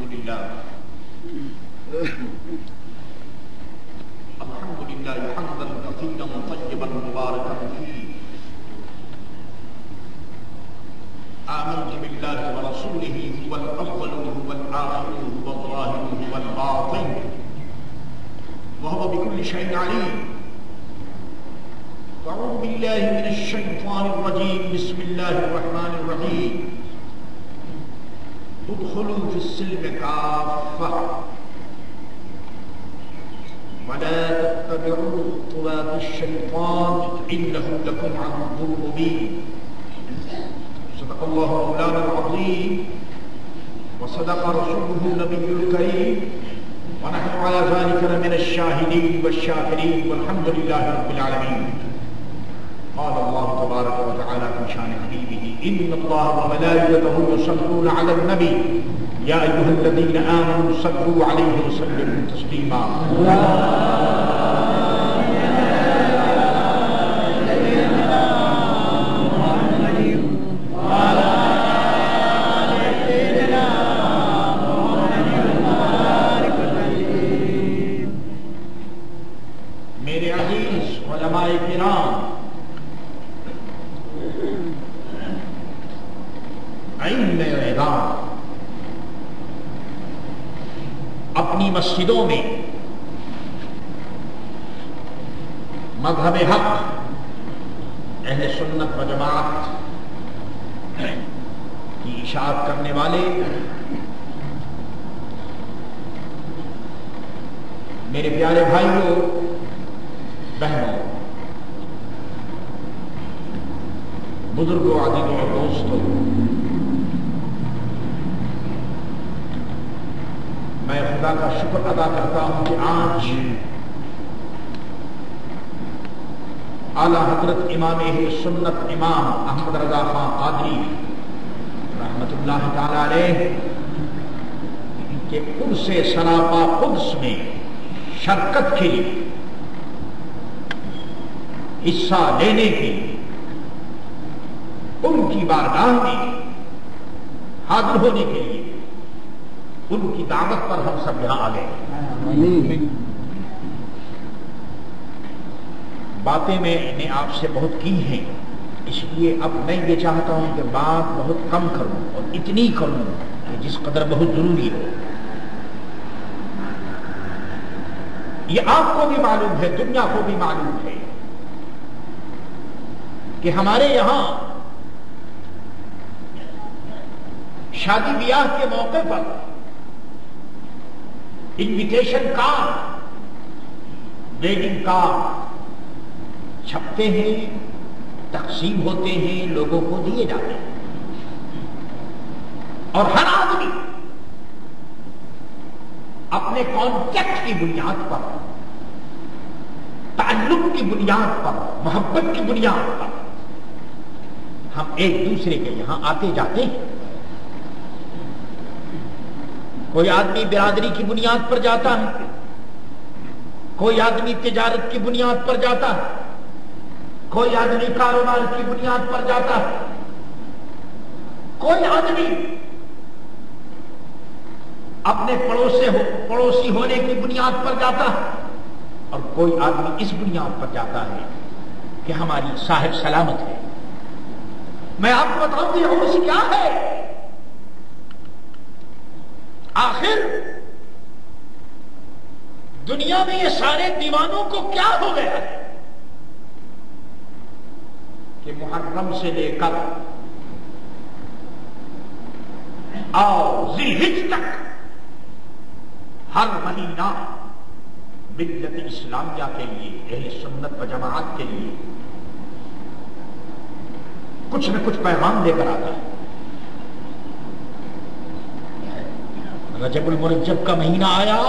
لله حمدا كثيرا طيبا مباركا فيه. آمنت بالله ورسوله هو الأول هو الآخر هو الظاهر هو الباطن وهو بكل شيء عليم. أعوذ بالله من الشيطان الرجيم. بسم الله الرحمن الرحيم. ادخلوا في السلم كافة ولا تتبعوا خطوات الشيطان إنه لكم عدو مبين. صدق الله مولانا العظيم وصدق رسوله النبي الكريم ونحن على ذلك لمن الشاهدين والشاكرين والحمد لله رب العالمين. قال الله تبارك وتعالى في شان حبيبه إن الله وملائكته يصلون على النبي يا أيها الذين آمنوا صلوا عليه وسلموا تسليما. میرے عزیز علماء کرام، اپنی مسجدوں میں مذہب حق اہل سنت و جماعت کی اشاعت کرنے والے میرے پیارے بھائیوں بہنوں، بزرگوں، عزیزوں اور دوستوں، میں خدا کا شکر ادا کرتا ہوں کہ آج اعلیٰ حضرت امام اہل سنت امام احمد رضا خان قادری رحمت اللہ تعالی علیہ کے عرس سراپا قدس میں شرکت کے لیے، حصہ لینے کے لیے، ان کی بارگاہ میں حاضر ہونے کے لیے، ان کی دعوت پر ہم سب یہاں آ گئے۔ باتیں میں نے آپ سے بہت کی ہیں، اس لیے اب میں یہ چاہتا ہوں کہ بات بہت کم کروں اور اتنی کروں کہ جس قدر بہت ضروری ہو۔ یہ آپ کو بھی معلوم ہے، دنیا کو بھی معلوم ہے کہ ہمارے یہاں شادی بیاہ کے موقع پر انویٹیشن کارڈ، ویڈنگ کارڈ چھپتے ہیں، تقسیم ہوتے ہیں، لوگوں کو دیے جاتے ہیں، اور ہر آدمی اپنے کانٹیکٹ کی بنیاد پر، تعلق کی بنیاد پر، محبت کی بنیاد پر ہم ایک دوسرے کے یہاں آتے جاتے ہیں۔ کوئی آدمی برادری کی بنیاد پر جاتا ہے، کوئی آدمی تجارت کی بنیاد پر جاتا ہے، کوئی آدمی کاروبار کی بنیاد پر جاتا ہے، کوئی آدمی اپنے پڑوسی ہونے کی بنیاد پر جاتا ہے، اور کوئی آدمی اس بنیاد پر جاتا ہے کہ ہماری صاحب سلامت ہے۔ میں آپ کو بتاؤں کہ عرس کیا ہے؟ آخر دنیا میں یہ سارے دیوانوں کو کیا ہو گیا ہے کہ محرم سے لے کر ذی الحجہ تک ہر مہینہ ملت اسلامیہ کے لیے، اہل سنت و جماعت کے لیے کچھ نہ کچھ پیغام لے کر آتا ہے۔ رجب المرجب کا مہینہ آیا،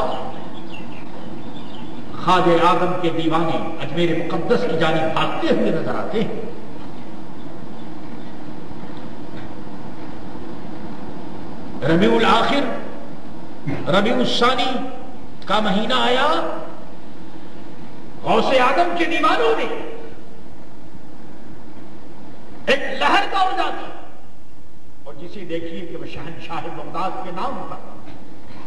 خواجہ اعظم کے دیوانے اجمیر مقدس کی جانب بھاگتے ہوئے نظر آتے ہیں۔ ربیع الاخر، ربیع الثانی کا مہینہ آیا، غوث اعظم کے دیوانوں نے ایک لہر دوڑ جاتی، اور جسے دیکھیے کہ وہ شہنشاہ بغداد کے نام پر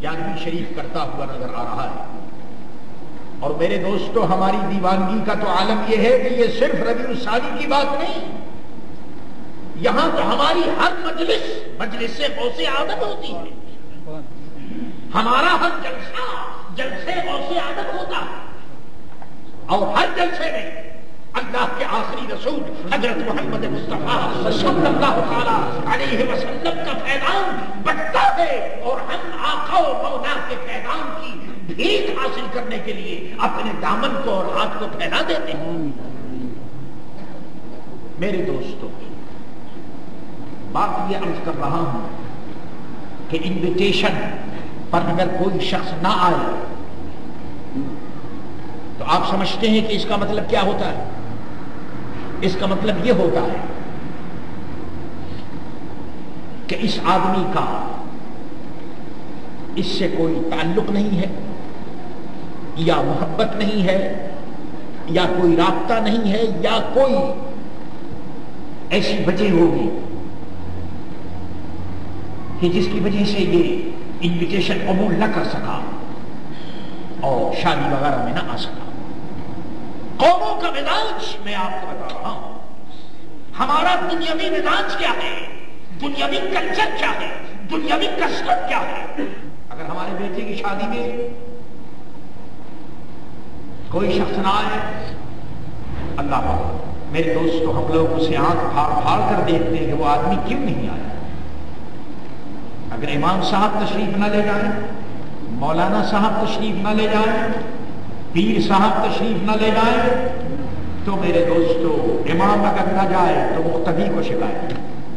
11ویں شریف کرتا ہوا نظر آ رہا ہے. اور میرے دوستو ہماری دیوانگی کا تو عالم یہ ہے کہ یہ صرف ربیع الثانی کی بات نہیں، یہاں تو ہماری ہر مجلس سے غوث عادت ہوتی ہے، ہمارا ہر جلسے غوث عادت ہوتا ہے، اور ہر جلسے میں اللہ کے آخری رسول حضرت محمد مصطفیٰ صلی اللہ علیہ وسلم کا پیغام بڑھتا ہے، اور ہم آقا و مولا کے پیغام کی بھیک حاصل کرنے کے لیے اپنے دامن کو اور ہاتھ کو پھیلا دیتے ہیں. میرے دوستو بات یہ عرض کر رہا ہوں کہ انویٹیشن پر اگر کوئی شخص نہ آئے تو آپ سمجھتے ہیں کہ اس کا مطلب کیا ہوتا ہے؟ اس کا مطلب یہ ہوتا ہے کہ اس آدمی کا اس سے کوئی تعلق نہیں ہے، یا محبت نہیں ہے، یا کوئی رابطہ نہیں ہے، یا کوئی ایسی وجہ ہوگی کہ جس کی وجہ سے یہ انویٹیشن قبول نہ کر سکا اور شادی وغیرہ میں نہ آ سکا. قوموں کا مزاج میں آپ کو بتا رہا ہوں، ہمارا دنیاوی مزاج کیا ہے، دنیاوی کلچر کیا ہے، دنیاوی کسٹم کیا ہے. اگر ہمارے بیٹے کی شادی میں کوئی شخص نہ آئے، اللہ پاک میرے دوستو ہم لوگ اسے آنکھ پھاڑ کر دیکھتے ہیں کہ وہ آدمی کیوں نہیں آیا. اگر امام صاحب تشریف نہ لے جائیں، مولانا صاحب تشریف نہ لے جائیں، پیر صاحب تشریف نہ لے جائیں، تو میرے دوستو امام اگر نہ جائے تو مقتدی کو شکایت،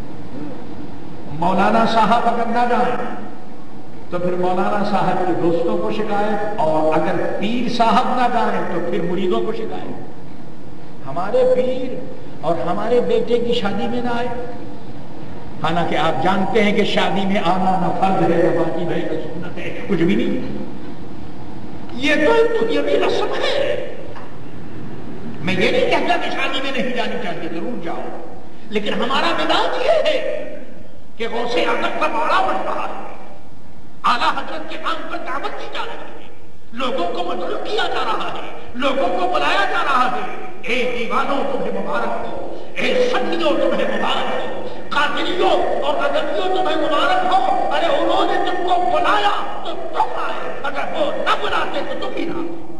مولانا صاحب اگر نہ جائیں تو پھر مولانا صاحب کے دوستوں کو شکایت، اور اگر پیر صاحب نہ جائیں تو پھر مریدوں کو شکایت. ہمارے پیر اور ہمارے بیٹے کی شادی میں نہ آئے، حالانکہ آپ جانتے ہیں کہ شادی میں آنا نہ فرض ہے نہ واجب ہے نہ سنت ہے، کچھ بھی نہیں. یہ تو دنیاوی رسم ہے. میں یہ نہیں کہتا کہ شادی میں نہیں جانی چاہیے، ضرور جاؤ، لیکن ہمارا مزاج یہ ہے کہ غوث اعظم کا بڑا بڑھ رہا ہے، اعلیٰ حضرت کے نام پر دعوت دی جا رہی ہے، لوگوں کو مدعو کیا جا رہا ہے، لوگوں کو بلایا جا رہا ہے. اے دیوانوں تمہیں مبارک ہو، اے سنیوں تمہیں مبارک ہو، قادریوں اور رضویوں تمہیں مبارک ہو. ارے انہوں نے تم کو بلایا تو تم آئے، اگر وہ نہ بلاتے تو تم ہی نہ.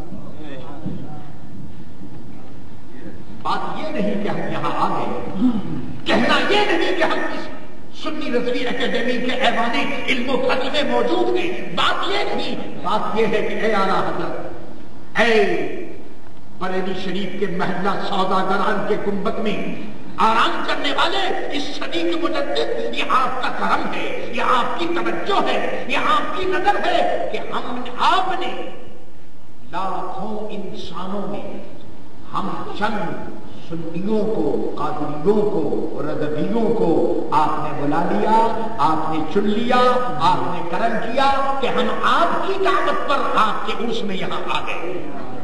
بات یہ نہیں کہ ہم یہاں آ گئے، کہنا یہ نہیں کہ ہم اس سنی رضوی اکیڈمی کے ایوان علم و فضل میں موجود ہیں. بات یہ نہیں، بات یہ ہے کہ اے اعلیٰ حضرت، اے بریلی شریف کے محلہ سوداگران کے گنبد میں آرام کرنے والے اس صدی کے مجدد، یہ آپ کا کرم ہے، یہ آپ کی توجہ ہے، یہ آپ کی نظر ہے کہ آپ نے لاکھوں انسانوں میں ہم چند سنیوں کو، قادریوں کو، رضویوں کو آپ نے بلا لیا، آپ نے چن لیا، آپ نے کرم کیا کہ ہم آپ کی دعوت پر آپ کے عرس میں یہاں آ گئے.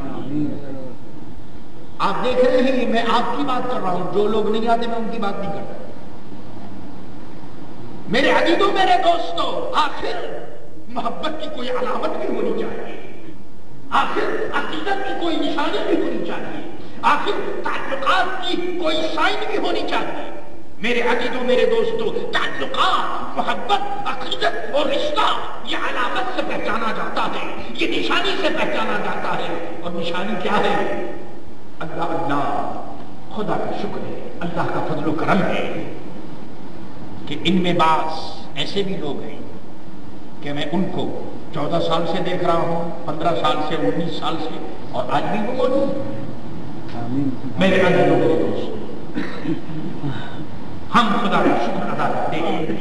آپ دیکھ رہے ہیں میں آپ کی بات کر رہا ہوں، جو لوگ نہیں آتے میں ان کی بات نہیں کرتا. میرے عزیزوں، میرے دوستوں، آخر محبت کی کوئی علامت بھی ہونی چاہیے، آخر عقیدت کی کوئی نشانی بھی ہونی چاہیے، آخر تعلقات کی کوئی سائن بھی ہونی چاہیے. میرے عزیزوں، میرے دوستوں، تعلقات، محبت، عقیدت اور رشتہ یہ علامت سے پہچانا جاتا ہے، یہ نشانی سے پہچانا جاتا ہے. اور نشانی کیا ہے؟ اللہ اللہ، خدا کا شکر ہے، اللہ کا فضل و کرم ہے کہ ان میں بعض ایسے بھی لوگ ہیں کہ میں ان کو 14 سال سے دیکھ رہا ہوں، 15 سال سے، 19 سال سے، اور آج بھی وہ موجود ہیں. میرے عزیزوں، میرے دوست، ہم خدا کا شکر ادا کرتے ہیں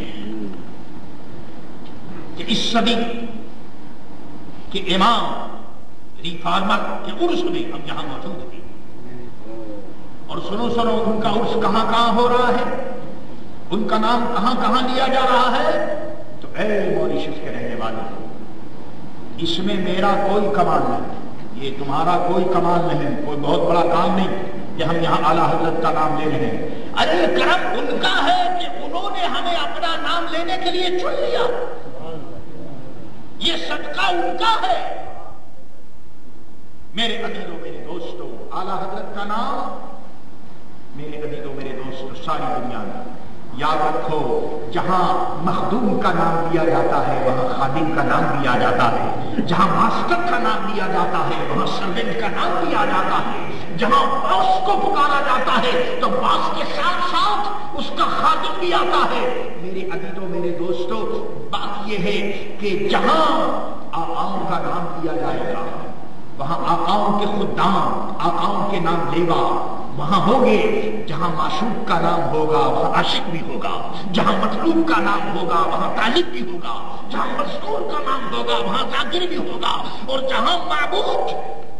کہ اس صدی کے امام ریفارمر کے عرس میں ہم یہاں موجود ہیں. اور سنو ان کا عرس کہاں کہاں ہو رہا ہے، ان کا نام کہاں کہاں لیا جا رہا ہے. تو اے موریشس کے رہنے والے، اس میں میرا کوئی کمال نہیں، یہ تمہارا کوئی کمال نہیں، کوئی بہت بڑا کام نہیں کہ ہم یہاں اعلیٰ حضرت کا نام لے رہے ہیں. ارے کرم ان کا ہے کہ انہوں نے ہمیں اپنا نام لینے کے لیے چن لیا. یہ صدقہ ان کا ہے۔ میرے عزیزوں میرے دوستوں، اعلیٰ حضرت کا نام میرے عزیزوں میرے دوستوں ساری دنیا میں یاد رکھو، جہاں مخدوم کا نام لیا جاتا ہے وہاں خادم کا نام لیا جاتا ہے، جہاں ماسٹر کا نام لیا جاتا ہے وہاں سرونٹ کا نام لیا جاتا ہے، جہاں باس کو پکارا جاتا ہے تو باس کے ساتھ ساتھ اس کا خادم بھی آتا ہے۔ میرے عزیزوں میرے دوستوں، بات یہ ہے کہ جہاں آقاؤں کا نام لیا جائے گا وہاں آقاؤں کے خدام، آقاؤں کے نام لیوا وہاں ہوگے، جہاں معشوق کا نام ہوگا وہاں عاشق بھی ہوگا، جہاں مطلوب کا نام ہوگا وہاں طالب بھی ہوگا، جہاں مذکور کا نام ہوگا وہاں ذاکر بھی ہوگا، اور جہاں معبود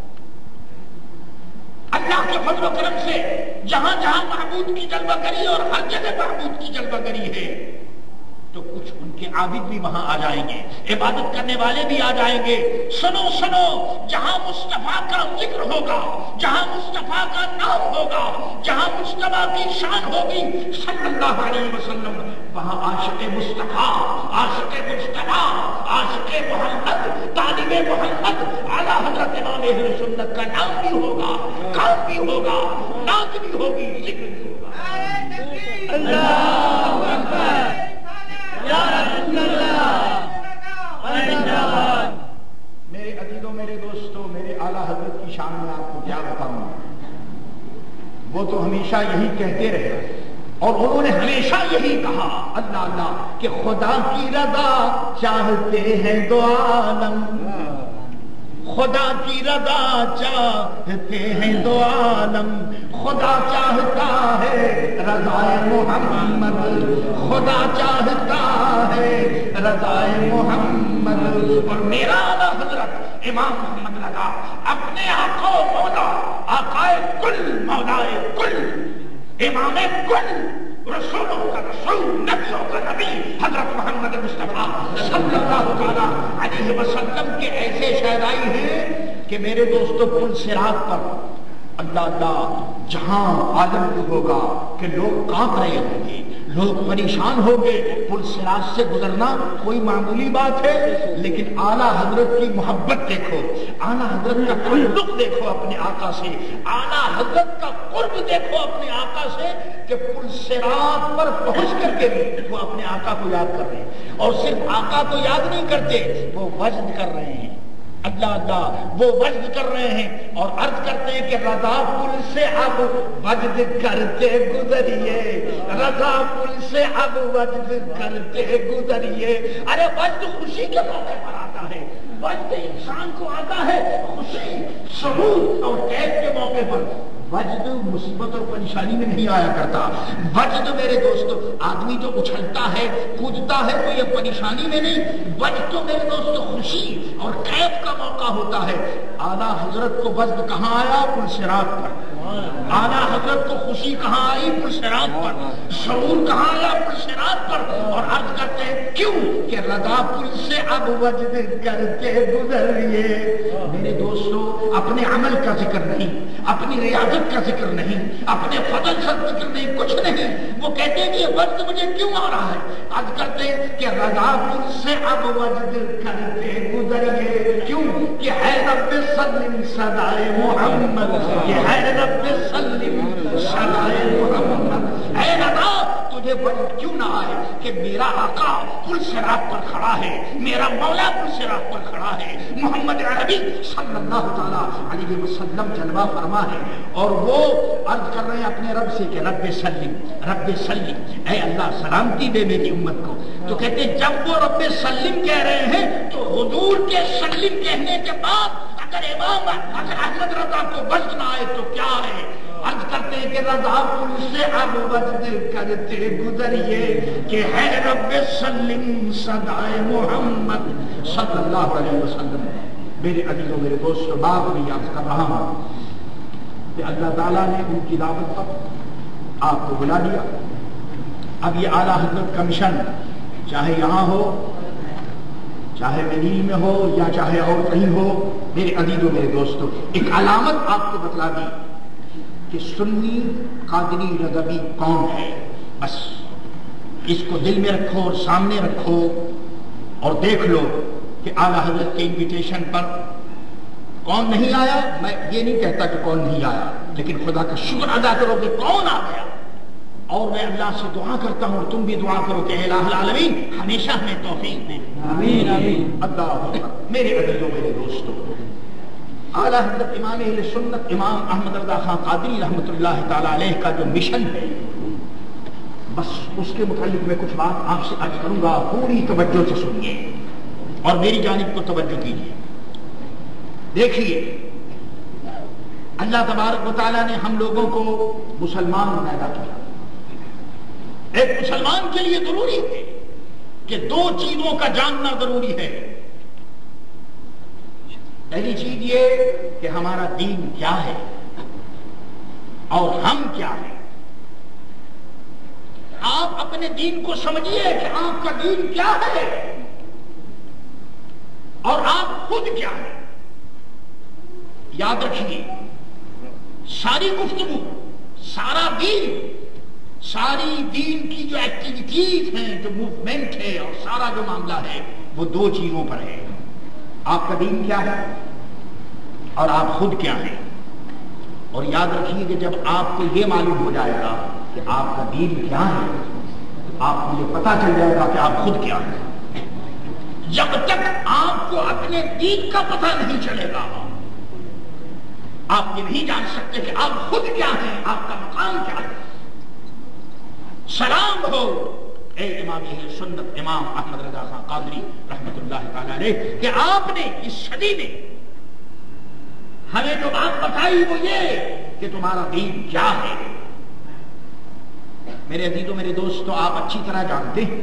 اللہ کے فضل و کرم سے جہاں جہاں معبود کی جلوہ گری اور ہر جگہ معبود کی جلوہ گری ہے تو کچھ ان کے عابد بھی وہاں آ جائیں گے، عبادت کرنے والے بھی آ جائیں گے۔ سنو سنو، جہاں مصطفیٰ کا ذکر ہوگا، جہاں مصطفیٰ کا نام ہوگا، جہاں مصطفیٰ کی شان ہوگی صلی اللہ علیہ وسلم، وہاں عاشق مصطفیٰ، عاشق مصطفیٰ، عاشق محمد، طالب محمد اعلیٰ حضرت امام اہل سنت کا نام بھی ہوگا، کام بھی ہوگا، نعت بھی ہوگی، ذکر بھی ہوگا۔ اللہ اکبر یا رسول اللہ۔ میرے عزیزوں میرے دوستوں، میرے اعلیٰ حضرت کی شان میں آپ کو کیا بتاؤں، وہ تو ہمیشہ یہی کہتے رہے اور انہوں نے ہمیشہ یہی کہا، اللہ اللہ، کہ خدا کی رضا چاہتے ہیں دو عالم، خدا کی رضا چاہتے ہیں دو عالم، خدا چاہتا ہے رضا محمد، خدا چاہتا ہے رضا محمد۔ اور میرا اعلیٰ حضرت امام محمد رضا اپنے آقا و مولا، آقائے کل، مولائے کل، امام کل، رسولوں کا رسول، نبیوں کا نبی حضرت محمد مصطفیٰ صلی اللہ علیہ وسلم کے ایسے شہدائی ہیں کہ میرے دوستو پل صراط پر اللہ اللہ جہاں عالم ہوگا کہ لوگ کانپ رہے ہوں گے، لوگ پریشان ہوں گے، پل صراط سے گزرنا کوئی معمولی بات ہے، لیکن اعلیٰ حضرت کی محبت دیکھو، اعلیٰ حضرت کا تعلق دیکھو اپنے آقا سے، اعلیٰ حضرت کا قرب دیکھو اپنے آقا سے کہ پل صراط پر پہنچ کر کے بھی وہ اپنے آقا کو یاد کر رہے ہیں، اور صرف آقا کو یاد نہیں کرتے، وہ وجد کر رہے ہیں، اللہ اللہ وہ وجد کر رہے ہیں اور عرض کرتے ہیں کہ رضا پل سے اب وجد کرتے گزریے، رضا پل سے اب وجد کرتے گزریے۔ ارے وجد خوشی کے موقع پر آتا ہے، وجد انسان کو آتا ہے خوشی، سرور اور کیف کے موقع پر، وجد مصیبت اور پریشانی میں نہیں آیا کرتا۔ وجد میرے دوستو، آدمی جو اچھلتا ہے کودتا ہے تو یہ پریشانی میں نہیں، وجد تو میرے دوستو خوشی اور کیف کا موقع ہوتا ہے۔ اعلیٰ حضرت کو وجد کہاں آیا؟ پل صراط پر۔ اعلیٰ حضرت کو خوشی کہاں آئی؟ پل صراط پر۔ شعور کہاں آیا؟ پل صراط پر۔ اور عرض کرتے ہیں کیوں کہ رضا پل سے اب وجد کرتے گزریے۔ میرے دوستو، اپنے عمل کا ذکر نہیں، اپنی ریاضت کا ذکر نہیں، اپنے فضل کا ذکر نہیں، کچھ نہیں، وہ کہتے ہیں کہ یہ وقت مجھے کیوں آ رہا ہے؟ عرض کرتے ہیں کہ رضا پل سے اب وجد کرتے گزریے، کیوں کہ ہے رب سلم صدائے محمد، کہ ہے رب سلم صدائے محمد۔ اے رضا تجھے وجد کیوں نہ آئے کہ میرا آقا پل صراط پر کھڑا ہے، میرا مولا پل صراط پر کھڑا ہے، محمد عربی صلی اللہ تعالیٰ علیہ وسلم جلوہ فرما ہے، اور وہ عرض کر رہے ہیں اپنے رب سے کہ رب سلم، رب سلم، اے اللہ سلامتی دے میری امت کو۔ تو کہتے ہیں جب وہ رب سلم کہہ رہے ہیں تو حضور کے سلم کہنے کے بعد اگر امام اگر احمد رضا کو وجد نہ آئے تو کیا ہے؟ عرض کرتے ہیں کہ رضا پل سے اب وجد کرتے گزریے، کہ ہے رب سلم صدائے محمد صلی اللہ علیہ وسلم۔ میرے عزیزوں میرے دوستوں، بات میں یاد کر رہا ہوں کہ اللہ تعالیٰ نے ان کی دعوت پر آپ کو بلا دیا۔ اب یہ اعلیٰ حضرت کا مشن چاہے یہاں ہو، چاہے منیل میں ہو یا چاہے اور کہیں ہو، میرے عزیزوں میرے دوستوں، ایک علامت آپ کو بتلا دی کہ سنی قادری رضوی کون ہے، بس اس کو دل میں رکھو اور سامنے رکھو اور دیکھ لو کہ اعلیٰ حضرت کے انویٹیشن پر کون نہیں آیا؟ میں یہ نہیں کہتا کہ کون نہیں آیا، لیکن خدا کا شکر ادا کرو کہ کون آ گیا. اور میں اللہ سے دعا کرتا ہوں اور تم بھی دعا کرو کہ الہ العالمین ہمیشہ ہمیں توفیق دے. آمین آمین. اللہ اکبر. میرے عزیزوں، میرے دوستوں، اعلیٰ حضرت امام اہل سنت امام احمد رضا خان قادری رحمۃ اللہ تعالی علیہ کا جو مشن ہے، بس اس کے متعلق میں کچھ بات آپ سے عرض کروں گا. پوری توجہ سے سنیے اور میری جانب کو توجہ کیجیے. دیکھیے، اللہ تبارک و تعالیٰ نے ہم لوگوں کو مسلمان پیدا کیا. ایک مسلمان کے لیے ضروری ہے کہ دو چیزوں کا جاننا ضروری ہے. پہلی چیز یہ کہ ہمارا دین کیا ہے اور ہم کیا ہیں. آپ اپنے دین کو سمجھیے کہ آپ کا دین کیا ہے اور آپ خود کیا ہیں. یاد رکھیے، ساری گفتگو، سارا دین، ساری دین کی جو ایکٹیویٹیز ہیں، جو موومنٹ ہے اور سارا جو معاملہ ہے، وہ دو چیزوں پر ہے. آپ کا دین کیا ہے اور آپ خود کیا ہیں. اور یاد رکھیے کہ جب آپ کو یہ معلوم ہو جائے گا کہ آپ کا دین کیا ہے، آپ کو یہ پتا چل جائے گا کہ آپ خود کیا ہیں. جب تک آپ کو اپنے دین کا پتہ نہیں چلے گا، آپ یہ نہیں جان سکتے کہ آپ خود کیا ہیں، آپ کا مقام کیا ہے. سلام ہو اے امام اہل سنت امام احمد رضا خان قادری رحمۃ اللہ تعالی علیہ کہ آپ نے اس صدی میں ہمیں جو بات بتائی وہ یہ کہ تمہارا دین کیا ہے. میرے عزیزوں، میرے دوستوں، آپ اچھی طرح جانتے ہیں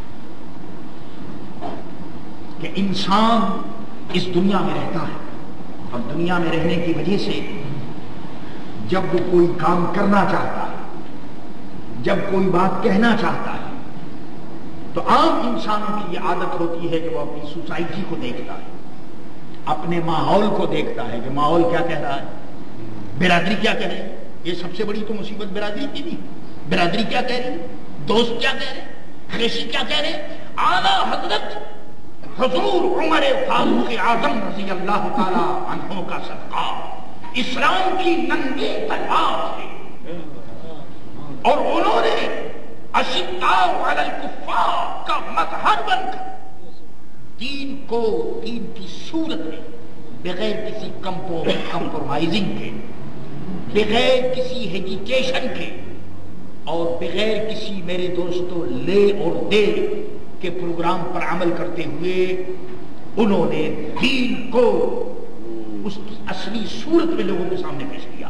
کہ انسان اس دنیا میں رہتا ہے اور دنیا میں رہنے کی وجہ سے جب وہ کوئی کام کرنا چاہتا ہے، جب کوئی بات کہنا چاہتا ہے، تو عام انسانوں کی یہ عادت ہوتی ہے کہ وہ اپنی سوسائٹی کو دیکھتا ہے، اپنے ماحول کو دیکھتا ہے کہ ماحول کیا کہہ رہا ہے، برادری کیا کہہ رہی ہے. یہ سب سے بڑی تو مصیبت برادری کی بھی. برادری کیا کہہ رہی ہے، دوست کیا کہہ رہے ہیں، قریشی کیا کہہ رہے ہیں. اعلیٰ حضرت حضور عمر فاروق اعظم رضی اللہ تعالی عنہ کا صدقہ اسلام کی ننگی تلوار ہے، اور انہوں نے اشداء علی الکفار کا مظہر بن کر دین کو، دین کی صورت میں بغیر کسی کمپرومائزنگ کے، بغیر کسی ہیجیٹیشن کے اور بغیر کسی، میرے دوستو، لے اور دے کے پروگرام پر عمل کرتے ہوئے انہوں نے دین کو اس کی اصلی صورت میں لوگوں کے سامنے پیش کیا.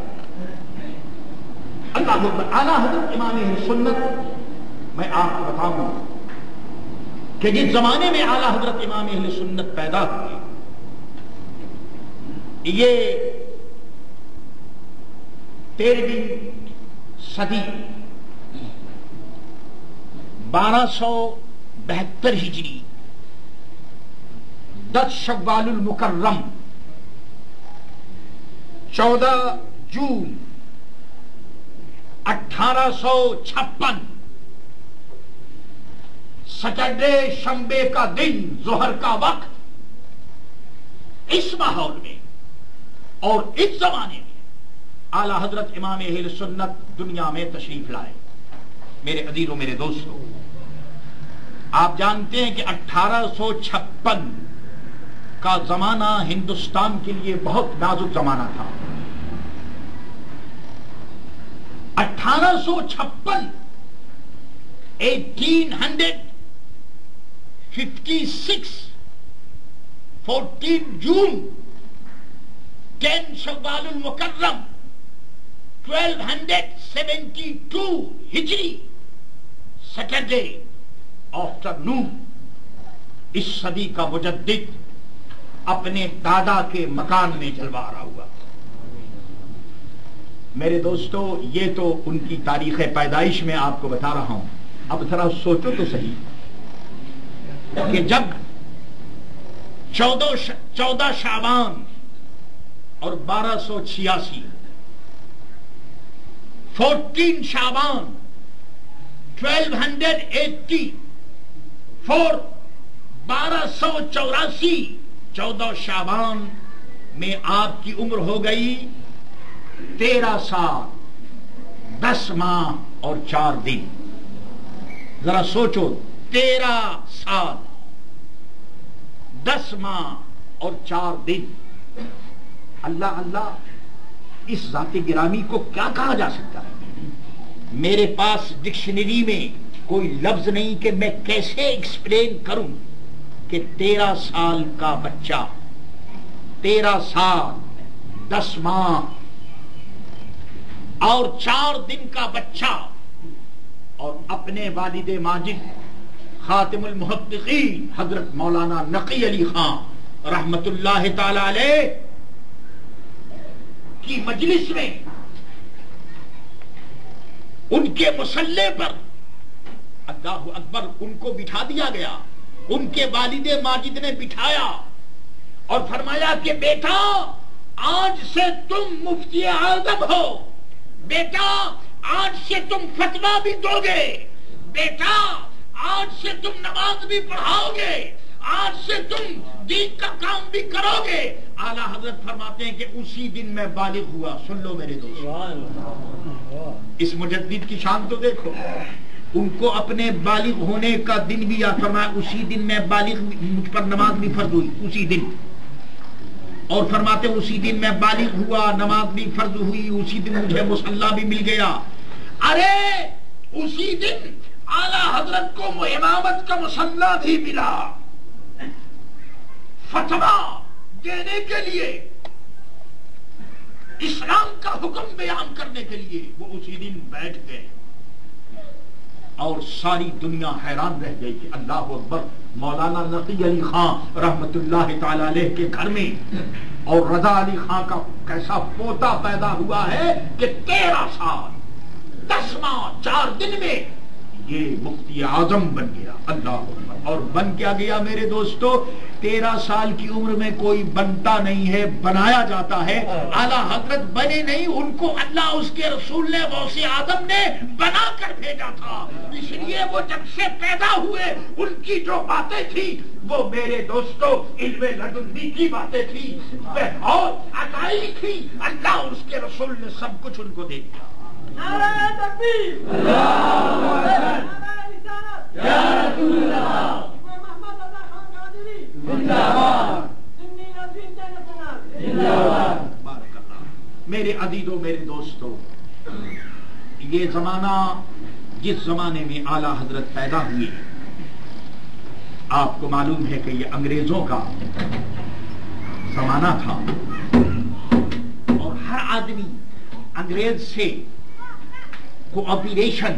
اللہ اکبر. اعلیٰ حضرت امام اہل سنت، میں آپ کو بتاؤں کہ جس زمانے میں اعلیٰ حضرت امام اہل سنت پیدا ہوئے، یہ 13ویں صدی 1272 ہجری 10 شوال المکرم 14 جون 1856 سیٹرڈے، شنبے کا دن، ظہر کا وقت، اس ماحول میں اور اس زمانے میں اعلیٰ حضرت امام اہل سنت دنیا میں تشریف لائے. میرے عزیزوں، میرے دوستوں، آپ جانتے ہیں کہ 1856 کا زمانہ ہندوستان کے لیے بہت نازک زمانہ تھا. 1856 1856 14 جون 10 شوال المکرم 1272 ہجری سیٹرڈے آفٹرنون، اس صدی کا مجدد اپنے دادا کے مکان میں جلوہ آرا ہوا. میرے دوستو، یہ تو ان کی تاریخ پیدائش میں آپ کو بتا رہا ہوں. اب ذرا سوچو تو صحیح کہ جب 14 شعبان اور 1286 14 شعبان 1284 1284 14 شعبان میں آپ کی عمر ہو گئی 13 سال 10 ماہ اور 4 دن. ذرا سوچو 13 سال 10 ماہ اور 4 دن. اللہ اللہ، اس ذات گرامی کو کیا کہا جا سکتا ہے؟ میرے پاس ڈکشنری میں کوئی لفظ نہیں کہ میں کیسے ایکسپلین کروں کہ 13 سال کا بچہ، 13 سال 10 ماہ اور 4 دن کا بچہ، اور اپنے والد ماجد خاتم المحققین حضرت مولانا نقی علی خان رحمت اللہ تعالی علیہ کی مجلس میں ان کے مصلی پر اللہ اکبر ان کو بٹھا دیا گیا. ان کے والد ماجد نے بٹھایا اور فرمایا کہ بیٹا آج سے تم مفتی اعظم ہو، بیٹا آج سے تم فتویٰ بھی دو گے، بیٹا آج سے تم نماز بھی پڑھاؤ گے، آج سے تم دین کا کام بھی کرو گے. اعلیٰ حضرت فرماتے ہیں کہ اسی دن میں بالغ ہوا. سن لو میرے دوست، اس مجدد کی شان تو دیکھو. ان کو اپنے بالغ ہونے کا دن بھی یاد فرمایا، اسی دن میں بالغ، مجھ پر نماز بھی فرض ہوئی اسی دن. اور فرماتے اسی دن میں بالغ ہوا، نماز بھی فرض ہوئی، اسی دن مجھے مصلی بھی مل گیا. ارے اسی دن اعلیٰ حضرت کو امامت کا مصلی بھی ملا. فتویٰ دینے کے لیے، اسلام کا حکم بیان کرنے کے لیے وہ اسی دن بیٹھ گئے. اور ساری دنیا حیران رہ گئی کہ اللہ اکبر، مولانا نقی علی خان رحمت اللہ تعالی علیہ کے گھر میں اور رضا علی خان کا کیسا پوتا پیدا ہوا ہے کہ 13 سال 10 ماہ 4 دن میں یہ مفتی اعظم بن گیا. اللہ اکبر. اور بن کیا گیا میرے دوستو؟ 13 سال کی عمر میں کوئی بنتا نہیں ہے، بنایا جاتا ہے. اعلیٰ حضرت بنے نہیں، ان کو اللہ اس کے رسول نے غوث اعظم نے بنا کر بھیجا تھا. اس لیے وہ جب سے پیدا ہوئے ان کی جو باتیں تھی وہ میرے دوستو علم لدنی کی باتیں تھی اور عطائی تھی. اللہ اور اس کے رسول نے سب کچھ ان کو دے دیا. نعرہ تکبیر، اللہ اکبر، نعرہ رسالت، یا رسول اللہ، محمد رضا خان قادری زندہ باد، سنی رضوی انٹرنیشنل زندہ باد. بارک اللہ. میرے عزیزو، میرے دوستو، یہ زمانہ جس زمانے میں اعلیٰ حضرت پیدا ہوئے، آپ کو معلوم ہے کہ یہ انگریزوں کا زمانہ تھا اور ہر آدمی انگریز سے کوآپریشن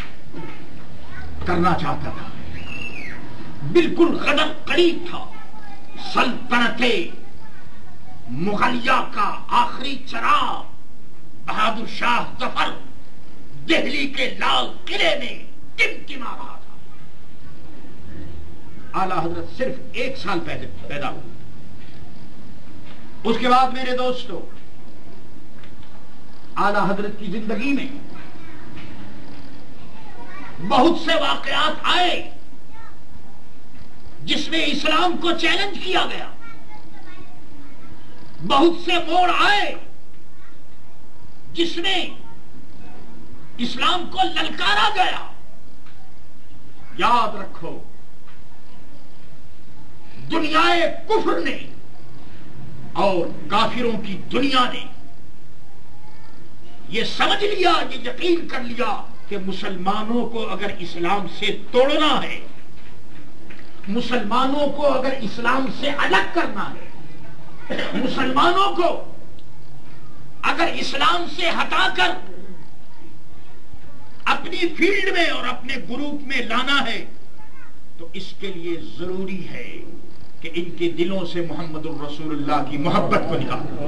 کرنا چاہتا تھا. بالکل غدر قریب تھا. سلطنت مغلیہ کا آخری چراغ بہادر شاہ ظفر دہلی کے لال قلعے میں ٹمٹما رہا تھا. اعلیٰ حضرت صرف 1 سال پیدا ہوئے. اس کے بعد میرے دوستو اعلیٰ حضرت کی زندگی میں بہت سے واقعات آئے جس میں اسلام کو چیلنج کیا گیا. بہت سے موڑ آئے جس میں اسلام کو للکارا گیا. یاد رکھو، دنیا کفر نے اور کافروں کی دنیا نے یہ سمجھ لیا، یہ یقین کر لیا کہ مسلمانوں کو اگر اسلام سے توڑنا ہے، مسلمانوں کو اگر اسلام سے الگ کرنا ہے، مسلمانوں کو اگر اسلام سے ہٹا کر اپنی فیلڈ میں اور اپنے گروپ میں لانا ہے تو اس کے لیے ضروری ہے کہ ان کے دلوں سے محمد الرسول اللہ کی محبت کو نکالو.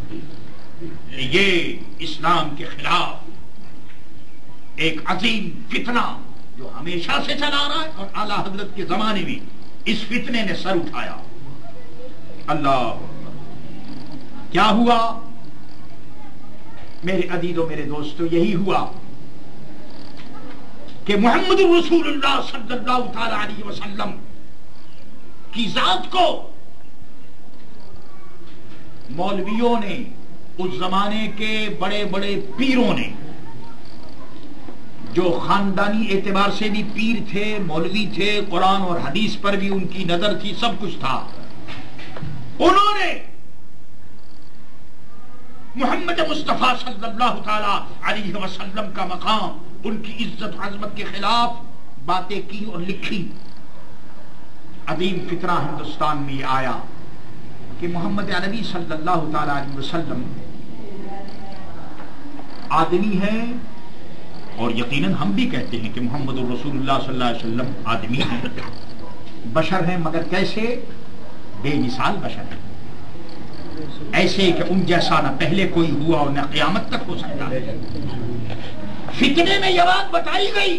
یہ اسلام کے خلاف ایک عظیم فتنہ جو ہمیشہ سے چلا رہا ہے اور اعلیٰ حضرت کے زمانے میں اس فتنے نے سر اٹھایا. اللہ کیا ہوا میرے عزیزو، میرے دوستو؟ یہی ہوا کہ محمد رسول اللہ صلی اللہ تعالی علیہ وسلم کی ذات کو مولویوں نے، اس زمانے کے بڑے بڑے پیروں نے، جو خاندانی اعتبار سے بھی پیر تھے، مولوی تھے، قرآن اور حدیث پر بھی ان کی نظر تھی، سب کچھ تھا، انہوں نے محمد مصطفیٰ صلی اللہ تعالی علیہ وسلم کا مقام، ان کی عزت و عظمت کے خلاف باتیں کی اور لکھی۔ عظیم فطرہ ہندوستان میں یہ آیا کہ محمد عربی صلی اللہ تعالی علیہ وسلم آدمی ہے، اور یقیناً ہم بھی کہتے ہیں کہ محمد الرسول اللہ صلی اللہ علیہ وسلم آدمی ہیں، بشر ہیں، مگر کیسے؟ بے مثال بشر ہیں، ایسے کہ ان جیسا نہ پہلے کوئی ہوا اور نہ قیامت تک ہو سکتا ہے۔ فتنے میں یہ بات بتائی گئی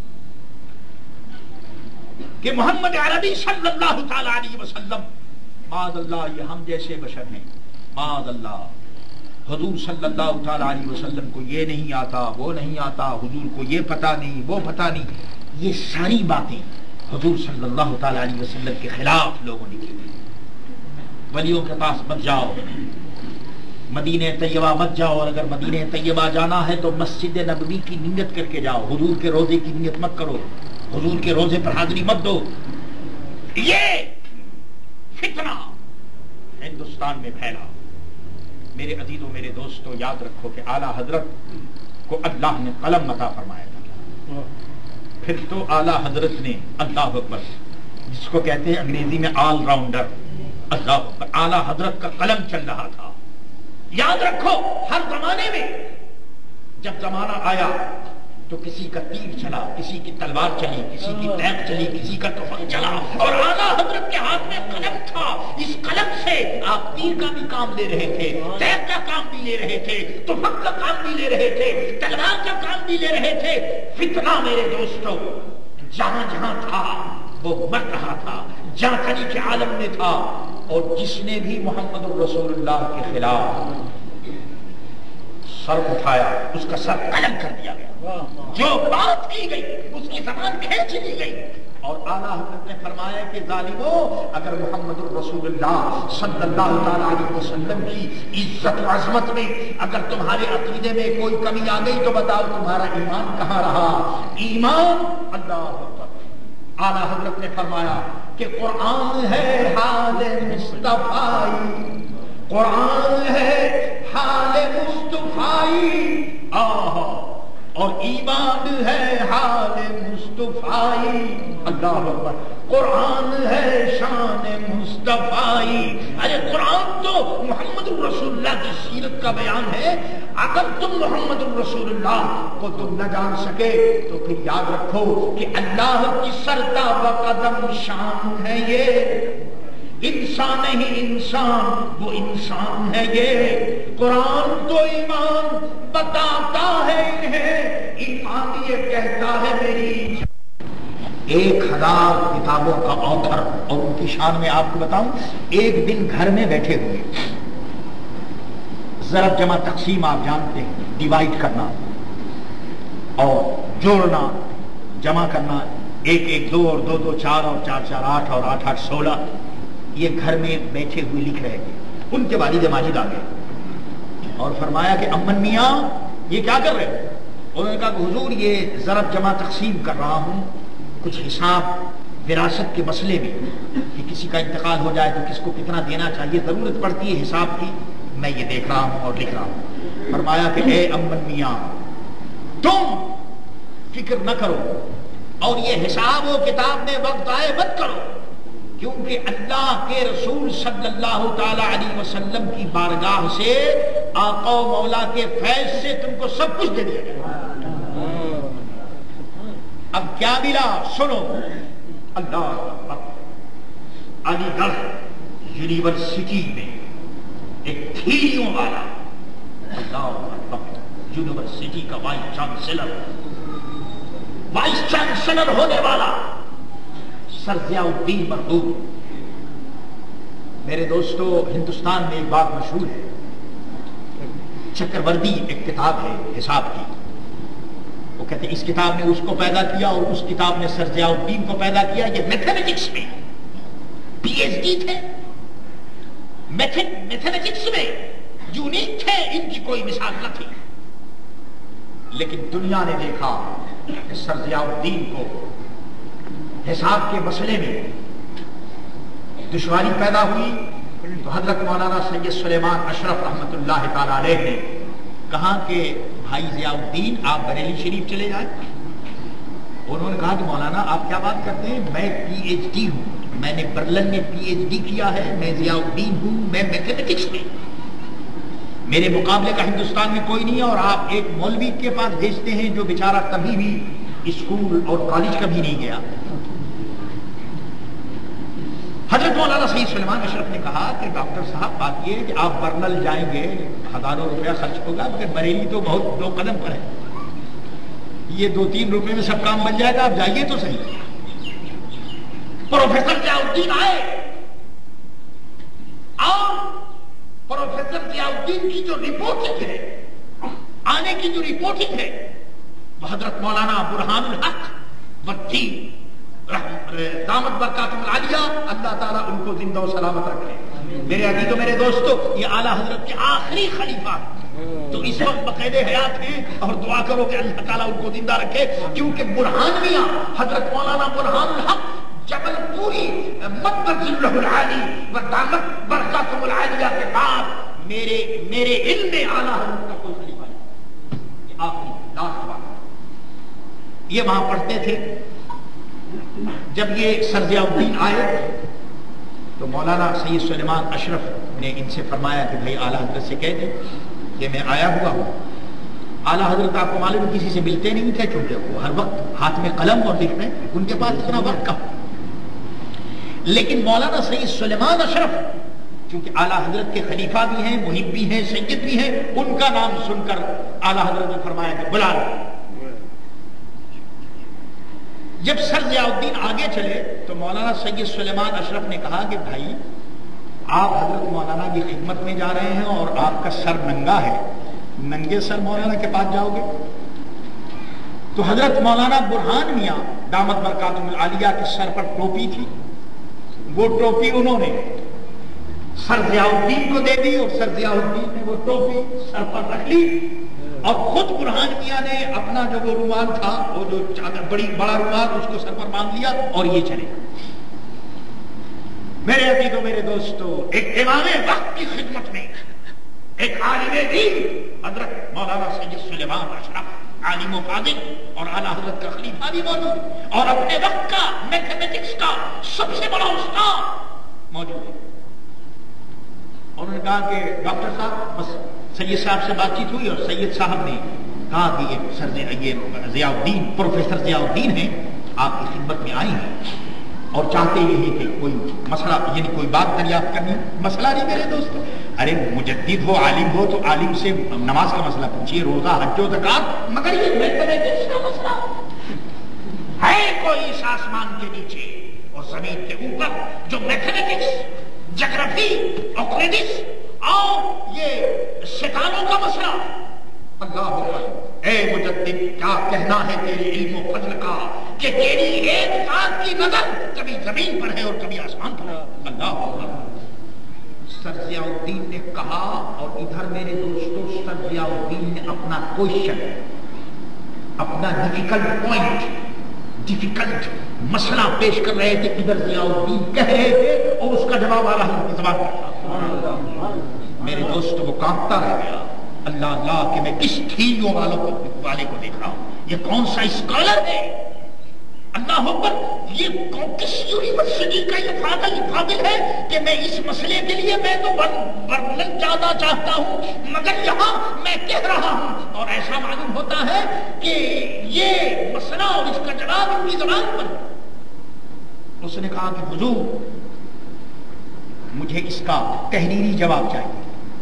کہ محمد عربی صلی اللہ تعالی علیہ وسلم معاذ اللہ یہ ہم جیسے بشر ہیں، معاذ اللہ، حضور صلی اللہ تعالی علیہ وسلم کو یہ نہیں آتا، وہ نہیں آتا، حضور کو یہ پتہ نہیں، وہ پتہ نہیں، یہ ساری باتیں حضور صلی اللہ تعالی علیہ وسلم کے خلاف لوگوں نے کی۔ ولیوں کے پاس مت جاؤ، مدینہ طیبہ مت جاؤ، اور اگر مدینہ طیبہ جانا ہے تو مسجد نبوی کی نیت کر کے جاؤ، حضور کے روزے کی نیت مت کرو، حضور کے روزے پر حاضری مت دو۔ یہ فتنہ ہندوستان میں پھیلا۔ میرے عزیزوں، میرے دوستوں، یاد رکھو کہ اعلیٰ حضرت کو اللہ نے قلم عطا فرمایا تھا، پھر تو اعلیٰ حضرت نے، اللہ اکبر، جس کو کہتے ہیں انگریزی میں آل راؤنڈر، اللہ اکبر، اعلیٰ حضرت کا قلم چل رہا تھا۔ یاد رکھو ہر زمانے میں جب زمانہ آیا تو کسی کا تیر چلا، کسی کی تلوار چلی، کسی کی تیغ چلی، کسی کا تفنگ چلا، اور اعلیٰ حضرت کے ہاتھ میں قلم تھا۔ اس قلم سے آپ تیر کا بھی کام لے رہے تھے، تیغ کا کام بھی لے رہے تھے، تفنگ کا کام بھی لے رہے تھے، تلوار کا کام بھی لے رہے تھے۔ فتنہ میرے دوستوں جہاں جہاں تھا وہ مر رہا تھا، جانکنی کے عالم میں تھا، اور جس نے بھی محمد الرسول اللہ کے خلاف سر اٹھایا اس کا سر قلم کر دیا گیا، جو بات کی گئی اس کی زبان کھینچ لی گئی۔ اور اعلیٰ حضرت نے فرمایا کہ ظالموں، اگر محمد الرسول اللہ صلی اللہ تعالی علیہ وسلم کی عزت و عظمت میں اگر تمہارے عقیدے میں کوئی کمی آ گئی تو بتاؤ تمہارا ایمان کہاں رہا؟ ایمان، اللہ اکبر۔ اعلیٰ حضرت نے فرمایا کہ قرآن ہے حال مصطفی، قرآن ہے حال مصطفی، اور ایمان ہے حال مصطفی، اللہ اکبر، قرآن ہے شان مصطفی۔ ارے قرآن تو محمد الرسول اللہ کی سیرت کا بیان ہے۔ اگر تم محمد الرسول اللہ کو تم نہ جان سکے تو پھر یاد رکھو کہ اللہ کی سرتا بقدم شان ہے، یہ انسان نہیں انسان، وہ انسان ہے یہ۔ قرآن تو ایمان بتاتا ہے انہیں، ایمان یہ کہتا ہے میری 1000 کتابوں کا آتھر، اور ان کی شان میں آپ کو بتاؤں، ایک دن گھر میں بیٹھے ہوئے، ضرب جمع تقسیم آپ جانتے ہیں، ڈیوائڈ کرنا اور جوڑنا، جمع کرنا، 1 1 2 اور 2 2 4 اور 4 4 8 اور 8 8 16، یہ گھر میں بیٹھے ہوئے لکھ رہے تھے۔ ان کے والد ماجد آ گئے اور فرمایا کہ امن میاں یہ کیا کر رہے ہو؟ انہوں نے کہا کہ حضور یہ ضرب جمع تقسیم کر رہا ہوں، کچھ حساب وراثت کے مسئلے میں کہ کسی کا انتقال ہو جائے تو کس کو کتنا دینا چاہیے، ضرورت پڑتی ہے حساب کی، میں یہ دیکھ رہا ہوں اور لکھ رہا ہوں۔ فرمایا کہ اے امن میاں تم فکر نہ کرو اور یہ حساب و کتاب میں وقت ضائع مت کرو، کیونکہ اللہ کے رسول صلی اللہ تعالی علیہ وسلم کی بارگاہ سے، آقا و مولا کے فیض سے تم کو سب کچھ دے دیا گیا۔ اب کیا ملا سنو، اللہ علی گڑھ یونیورسٹی میں ایک تھیریوں والا، اللہ یونیورسٹی کا وائس چانسلر ہونے والا سر ضیاء الدین مرحوم، میرے دوستو ہندوستان میں ایک بات مشہور ہے، چکروردی ایک کتاب ہے حساب کی، وہ کہتے ہیں اس کتاب نے اس کو پیدا کیا اور اس کتاب نے سر ضیاء الدین کو پیدا کیا، یہ میتھمیٹکس میں PhD تھے, میتھمیٹکس میں یونیک تھے, ان کی کوئی مثال نہ تھی. لیکن دنیا نے دیکھا کہ سر ضیاء الدین کو حساب کے مسئلے میں دشواری پیدا ہوئی, تو حضرت مولانا سید سلیمان اشرف رحمۃ اللہ تعالی علیہ نے کہا کہ بھائی ضیاء الدین آپ بریلی شریف چلے جائیں. انہوں نے کہا کہ مولانا آپ کیا بات کرتے ہیں, میں PhD ہوں, میں نے برلن میں PhD کیا ہے, میں ضیاء الدین ہوں, میں میتھمیٹکس میں, میرے مقابلے کا ہندوستان میں کوئی نہیں ہے, اور آپ ایک مولوی کے پاس بھیجتے ہیں جو بیچارہ کبھی بھی اسکول اور کالج کبھی نہیں گیا. حضرت مولانا سید سلیمان اشرف نے کہا کہ ڈاکٹر صاحب بات یہ ہے کہ آپ برنل جائیں گے, ہزاروں روپیہ خرچ ہوگا, مگر بریلی تو بہت 2 قدم پر ہے, یہ 2-3 روپے میں سب کام بن جائے گا, آپ جائیے تو صحیح. پروفیسر ضیاء الدین آئے, اور پروفیسر ضیاء الدین کی جو رپورٹنگ ہے, آنے کی جو رپورٹنگ ہے, وہ حضرت مولانا برہان الحق والدین دامت برکاتہم العالیہ, اللہ تعالیٰ ان کو زندہ و سلامت رکھے. میرے عزیز و میرے دوستو, یہ اعلیٰ حضرت کے آخری خلیفہ تو اس وقت بقید حیات ہیں, اور دعا کرو کہ اللہ تعالیٰ ان کو زندہ رکھے, کیونکہ برہان میاں حضرت مولانا برہان الحق جبل پوری مدد ذلہ العالی و دامت برکاتہم العالیہ کے بعد میرے علم میں اعلیٰ حضرت کا کوئی خلیفہ نہیں. یہ آخری لاسٹ بات. یہ وہاں پڑھتے تھے. جب یہ سر ضیاء الدین آئے تو مولانا سید سلیمان اشرف نے ان سے فرمایا کہ بھائی اعلیٰ حضرت سے کہہ دیں کہ میں آیا ہوا ہوں. اعلیٰ حضرت آپ کو معلوم کسی سے ملتے نہیں تھے, چونکہ وہ ہر وقت ہاتھ میں قلم اور لکھنے, ان کے پاس اتنا وقت کم. لیکن مولانا سید سلیمان اشرف چونکہ اعلیٰ حضرت کے خلیفہ بھی ہیں, محب بھی ہیں, سید بھی ہیں, ان کا نام سن کر اعلیٰ حضرت نے فرمایا کہ بلا لو. جب سر ضیاء الدین آگے چلے تو مولانا سید سلیمان اشرف نے کہا کہ بھائی آپ حضرت مولانا کی خدمت میں جا رہے ہیں اور آپ کا سر ننگا ہے, ننگے سر مولانا کے پاس جاؤ گے؟ تو حضرت مولانا برہان میاں دامت برکاتہم العالیہ کے سر پر ٹوپی تھی, وہ ٹوپی انہوں نے سر ضیاء الدین کو دے دی, اور سر ضیاء الدین نے وہ ٹوپی سر پر رکھ لی, اور خود برہان میاں نے اپنا جو وہ رومال تھا, وہ جو بڑا رومال, اس کو سر پر باندھ لیا اور یہ چلے. میرے عزیزوں میرے دوستو, ایک امام وقت کی خدمت میں ایک عالم دین حضرت مولانا سید سلیمان اشرف عالم و فاضل اور اعلیٰ حضرت کا خلیفہ بھی موجود, اور اپنے وقت کا میتھمیٹکس کا سب سے بڑا استاد موجود ہے. انہوں نے کہا کہ ڈاکٹر صاحب بس سید صاحب سے بات چیت ہوئی, اور سید صاحب نے کہا کہ یہ ضیاء الدین پروفیسر ضیاء الدین ہیں, آپ کی خدمت میں آئی ہیں اور چاہتے یہ ہے کہ کوئی مسئلہ یعنی کوئی بات دریافت کرنی. مسئلہ نہیں میرے دوستو, ارے مجدد ہو, عالم ہو تو عالم سے نماز کا مسئلہ پوچھیے, روزہ, حج و زکات, مگر یہ میتھمیٹکس کا مسئلہ ہے کوئی اس آسمان کے نیچے اور زمین کے اوپر جو میتھمیٹکس, جغرافی, اوکریڈس اور یہ ستاروں کا مسئلہ. اللہ اکبر, اے مجدد کیا کہنا ہے تیرے علم و فضل کا کہ تیری ایک ذات کی نظر کبھی زمین پر ہے اور کبھی آسمان پر ہے. اللہ اکبر. سر ضیاء الدین نے کہا, اور ادھر میرے دوستو سر ضیاء الدین نے اپنا کوشچن, اپنا ڈیفیکلٹ پوائنٹ, ڈیفیکلٹ مسئلہ پیش کر رہے تھے, ادھر ضیاء الدین کہہ رہے تھے اور اس کا جواب آ رہا ہے زبان پر. میرے دوست وہ کانپتا رہ گیا, اللہ اللہ کہ میں کس تھیلیوں والے کو دیکھ رہا ہوں, یہ کون سا اسکالر ہے, اللہ اکبر, یہ کس یونیورسٹی کا یہ فاضل ہے کہ میں اس مسئلے کے لیے میں تو برلن جانا چاہتا ہوں, مگر یہاں میں کہہ رہا ہوں, اور ایسا معلوم ہوتا ہے کہ یہ مسئلہ اور اس کا جواب ان کی زبان پر. اس نے کہا کہ حضور مجھے اس کا تحریری جواب چاہیے.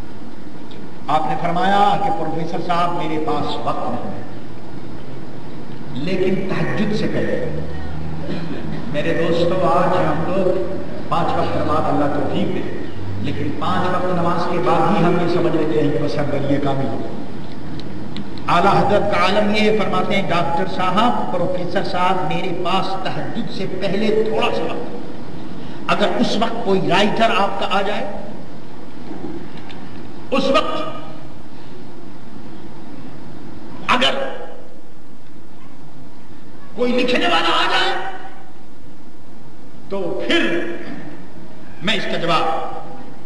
آپ نے فرمایا کہ پروفیسر صاحب میرے پاس وقت نہیں ہے, لیکن تہجد سے پہلے. میرے دوستو آج ہم لوگ 5 وقت نماز اللہ توفیق دے, لیکن 5 وقت نماز کے بعد ہی ہم یہ سمجھ لیتے ہیں کہ بس گلیے کامل ہو. اعلیٰ حضرت کا عالم یہ فرماتے ہیں, ڈاکٹر صاحب پروفیسر صاحب میرے پاس تہجد سے پہلے تھوڑا سا وقت, اگر اس وقت کوئی رائٹر آپ کا آ جائے، اس وقت اگر کوئی لکھنے والا آ جائے تو پھر میں اس کا جواب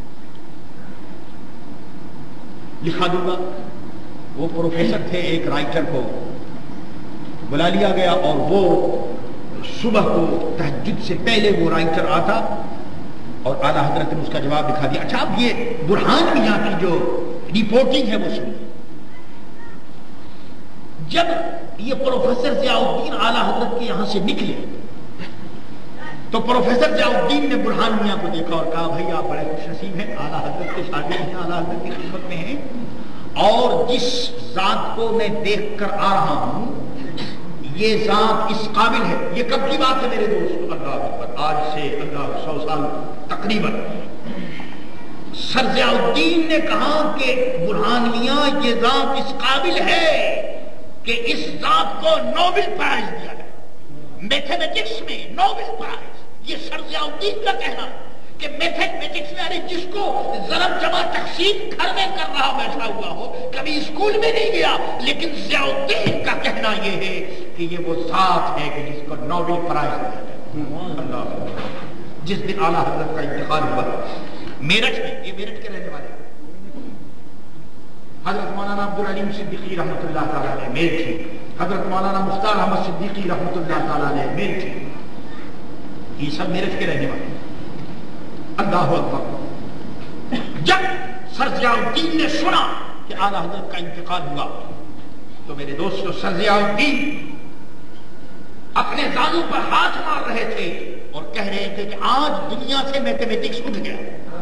لکھا دوں گا۔ وہ پروفیسر تھے، ایک رائٹر کو بلا لیا گیا اور وہ صبح کو تہجد سے پہلے وہ رائٹر آتا اور اعلیٰ حضرت نے اس کا جواب لکھا دیا۔ اچھا اب یہ برہان میاں کی جو رپورٹنگ ہے وہ سنیے۔ جب یہ پروفیسر ضیاء الدین اعلیٰ حضرت کے یہاں سے نکلے تو پروفیسر ضیاء الدین نے برہان میاں کو دیکھا اور کہا بھائی آپ بڑے خوش نصیب ہیں، اعلیٰ حضرت کے شاگرد ہیں، اعلیٰ حضرت کی خدمت میں ہیں، اور جس ذات کو میں دیکھ کر آ رہا ہوں یہ ذات اس قابل ہے۔ یہ کب کی بات ہے میرے دوست؟ اللہ اکبر، آج سے 100 سال تقریباً۔ سر ضیاء الدین نے کہا کہ برہان میاں یہ ذات اس قابل ہے کہ اس ذات کو نوبل پرائز دیا جائے، میتھمیٹکس میں نوبل پرائز۔ یہ سر ضیاء الدین کا کہنا کہ میتھمیٹکس میں یعنی جس کو ضرب جمع تقسیم گھر میں کر رہا بیٹھا ہوا ہو، کبھی اسکول میں نہیں گیا، لیکن ضیاء الدین کا کہنا یہ ہے کہ یہ وہ ذات ہے کہ جس کو نوبل پرائز دیا جائے۔ اللہ، جس دن اعلیٰ حضرت کا انتقال ہوا میرٹھ میں، یہ میرٹھ کے رہنے والے حضرت مولانا عبدالعلیم صدیقی رحمۃ اللہ تعالیٰ علیہ میرٹھی، حضرت مولانا مختار احمد صدیقی رحمۃ اللہ تعالیٰ علیہ میرٹھی، یہ سب میرٹھ کے رہنے والے۔ اللہ اکبر، جب سر ضیاء الدین نے سنا کہ اعلیٰ حضرت کا انتقال ہوا تو میرے دوستو سر ضیاء الدین اپنے زانوں پر ہاتھ مار رہے تھے اور کہہ رہے تھے کہ آج دنیا سے میتھمیٹکس اٹھ گیا۔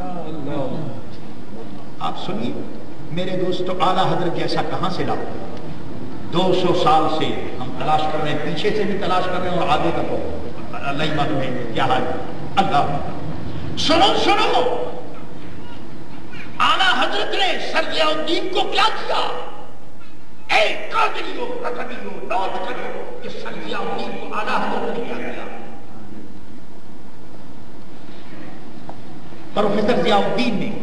آپ سنیے میرے دوستو، اعلیٰ حضرت جیسا کہاں سے لاؤ؟ 200 سال سے ہم تلاش کر رہے ہیں، پیچھے سے بھی تلاش کر رہے ہیں اور آگے کا تو اللہ ہی معلوم ہے کیا حال ہے۔ اللہ سنو سنو، اعلیٰ حضرت نے سر ضیاء الدین کو کیا کیا؟ اے قادریو رضویو نوٹ کرو کہ سر ضیاء الدین کو اعلیٰ حضرت نے کیا کیا۔ پروفیسر ضیاء الدین نے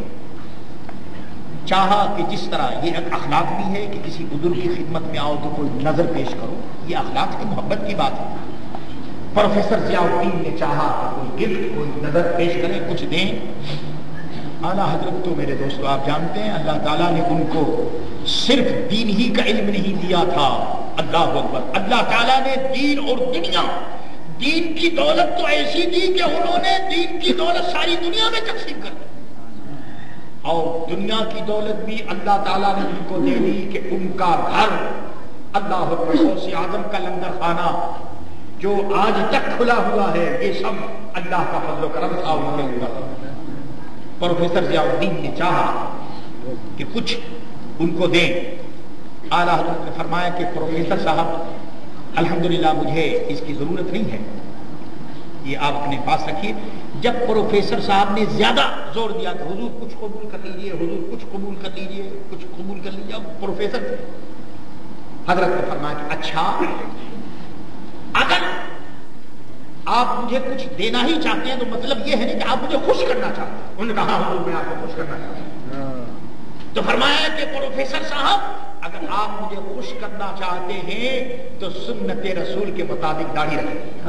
چاہا کہ جس طرح یہ ایک اخلاق بھی ہے کہ کسی بزرگ کی خدمت میں آؤ تو کوئی نظر پیش کرو، یہ اخلاق کی محبت کی بات ہے۔ پروفیسر ضیاء الدین نے چاہا کہ کوئی گفٹ، کوئی نظر پیش کریں، کچھ دیں۔ اعلیٰ حضرت تو میرے دوستو آپ جانتے ہیں اللہ تعالیٰ نے ان کو صرف دین ہی کا علم نہیں دیا تھا، اللہ اکبر، اللہ تعالیٰ نے دین اور دنیا، دین کی دولت تو ایسی دی کہ انہوں نے دین کی دولت ساری دنیا میں تقسیم کر دی، اور دنیا کی دولت بھی اللہ تعالیٰ نے ان کو دے دی کہ ان کا گھر، اللہ اکبر، غوث اعظم کا لنگر خانہ جو آج تک کھلا ہوا ہے، یہ سب اللہ کا فضل و کرم تھا ان کے اوپر۔ پروفیسر ضیاء الدین نے چاہا کہ کچھ ان کو دیں۔ اعلیٰ حضرت نے فرمایا کہ پروفیسر صاحب الحمدللہ مجھے اس کی ضرورت نہیں ہے، یہ آپ اپنے پاس رکھیے۔ جب پروفیسر صاحب نے زیادہ زور دیا کہ حضور کچھ قبول کر لیجئے، حضور کچھ قبول کر لیجئے، کچھ قبول کر لیجئے، پروفیسر تھے، حضرت نے فرمایا کہ اچھا اگر آپ مجھے کچھ دینا ہی چاہتے ہیں تو مطلب یہ ہے نہیں کہ آپ مجھے خوش کرنا چاہتے ہیں۔ انہوں نے کہا حضور میں آپ کو خوش کرنا چاہتا ہوں، تو فرمایا کہ پروفیسر صاحب اگر آپ مجھے خوش کرنا چاہتے ہیں تو سنت رسول کے مطابق داڑھی رکھیں۔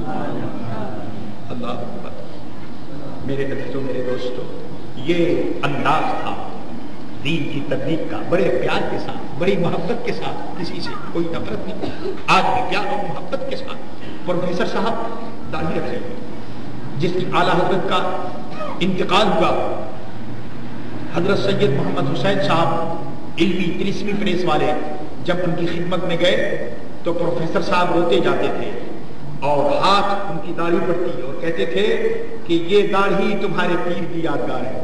اللہ اکبر، میرے عزیزو میرے دوستو، یہ انداز تھا دین کی تبلیغ کا، بڑے پیار کے ساتھ، بڑی محبت کے ساتھ، کسی سے کوئی نفرت نہیں، آج بھی پیار اور محبت کے ساتھ پروفیسر صاحب داڑھی رکھے۔ جس دن اعلیٰ حضرت کا انتقال ہوا، حضرت سید محمد حسین صاحب علمی طلسمی پریس والے جب ان کی خدمت میں گئے تو پروفیسر صاحب روتے جاتے تھے اور ہاتھ ان کی داڑھی پڑتی اور کہتے تھے کہ یہ داڑھی تمہارے پیر کی یادگار ہے۔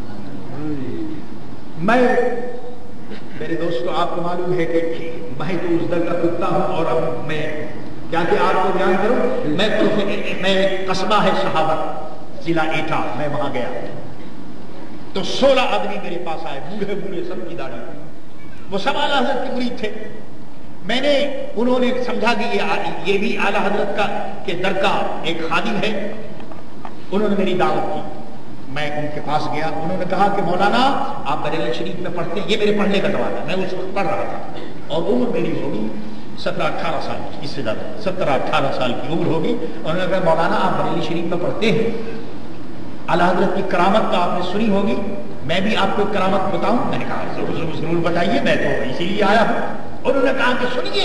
میں میرے دوستو آپ کو معلوم ہے کہ میں تو اس در کا کتا ہوں، اور اب میں کیا کہ آپ کو بیان کروں، میں قصبہ ہے شہابت ضلع ایٹا، میں وہاں گیا تو 16 آدمی میرے پاس آئے، بوڑھے بوڑھے، سب کی داڑھی، وہ سب اعلیٰ حضرت کے مرید تھے۔ میں نے انہوں نے سمجھا کہ یہ بھی اعلیٰ حضرت کا کے در کا ایک خادم ہے، انہوں نے میری دعوت کی، میں ان کے پاس گیا، انہوں نے کہا کہ مولانا آپ بریلی شریف میں پڑھتے ہیں، یہ میرے پڑھنے کا زمانہ، میں اس وقت پڑھ رہا تھا اور عمر میری ہوگی 17-18 سال کی، اس سے زیادہ 17-18 سال کی عمر ہوگی. انہوں نے کہا مولانا آپ بریلی شریف میں پڑھتے ہیں، اعلیٰ حضرت کی کرامت تو آپ نے سنی ہوگی، میں بھی آپ کو ایک کرامت بتاؤں؟ میں نے کہا ضرور بتائیے، میں تو اسی لیے آیا ہوں. انہوں نے کہا کہ سنیے،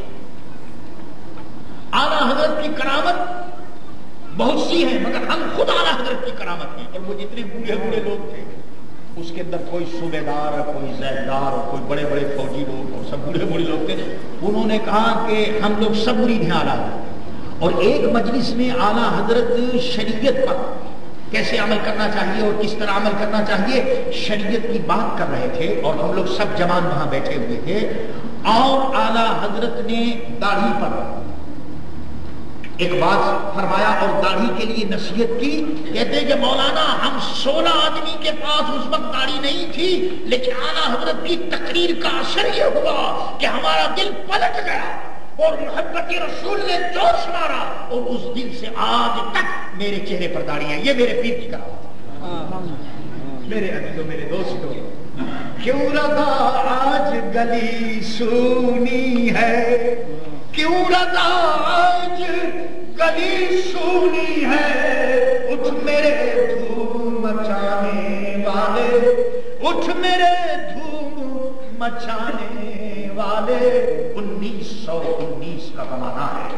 اعلیٰ حضرت کی کرامت بہت سی ہیں مگر ہم خود اعلیٰ حضرت کی کرامت ہیں. اور وہ جتنے بوڑھے بوڑھے لوگ تھے اس کے اندر کوئی صوبے دار اور کوئی زیدار اور کوئی بڑے بڑے فوجی لوگ اور سب بوڑھے بوڑھے لوگ تھے. انہوں نے کہا کہ ہم لوگ سب مرید ہیں اعلیٰ حضرت، اور ایک مجلس میں اعلیٰ حضرت شریعت پر کیسے عمل کرنا چاہیے اور کس طرح عمل کرنا چاہیے شریعت کی بات کر رہے تھے، اور ہم لوگ سب جوان وہاں بیٹھے ہوئے تھے. اور اعلیٰ حضرت نے داڑھی پر ایک بات فرمایا اور داڑھی کے لیے نصیحت کی. کہتے کہ مولانا ہم 16 آدمی کے پاس اس وقت داڑھی نہیں تھی، لیکن اعلیٰ حضرت کی تقریر کا اثر یہ ہوا کہ ہمارا دل پلٹ گیا اور محبت رسول نے جوش مارا، اور اس دن سے آج تک میرے چہرے پر داڑھی ہے. یہ میرے پیر کی کرامت. میرے عزیزوں، میرے دوستوں، کیوں رضا آج گلی سونی ہے، کیوں رضا آج گلی سونی ہے، اٹھ میرے دھوم مچانے والے، اٹھ میرے دھوم مچانے والے. 1919 کا زمانہ ہے.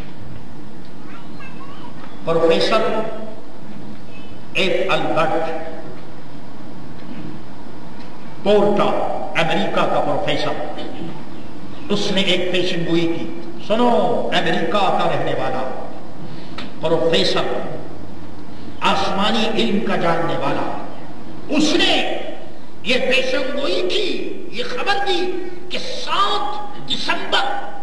پروفیسر ایف البرٹ پورٹا، امریکہ کا پروفیسر، اس نے ایک پیشن گوئی کی. سنو، امریکہ کا رہنے والا پروفیسر، آسمانی علم کا جاننے والا، اس نے یہ پیشن گوئی کی، یہ خبر دی کہ 7 دسمبر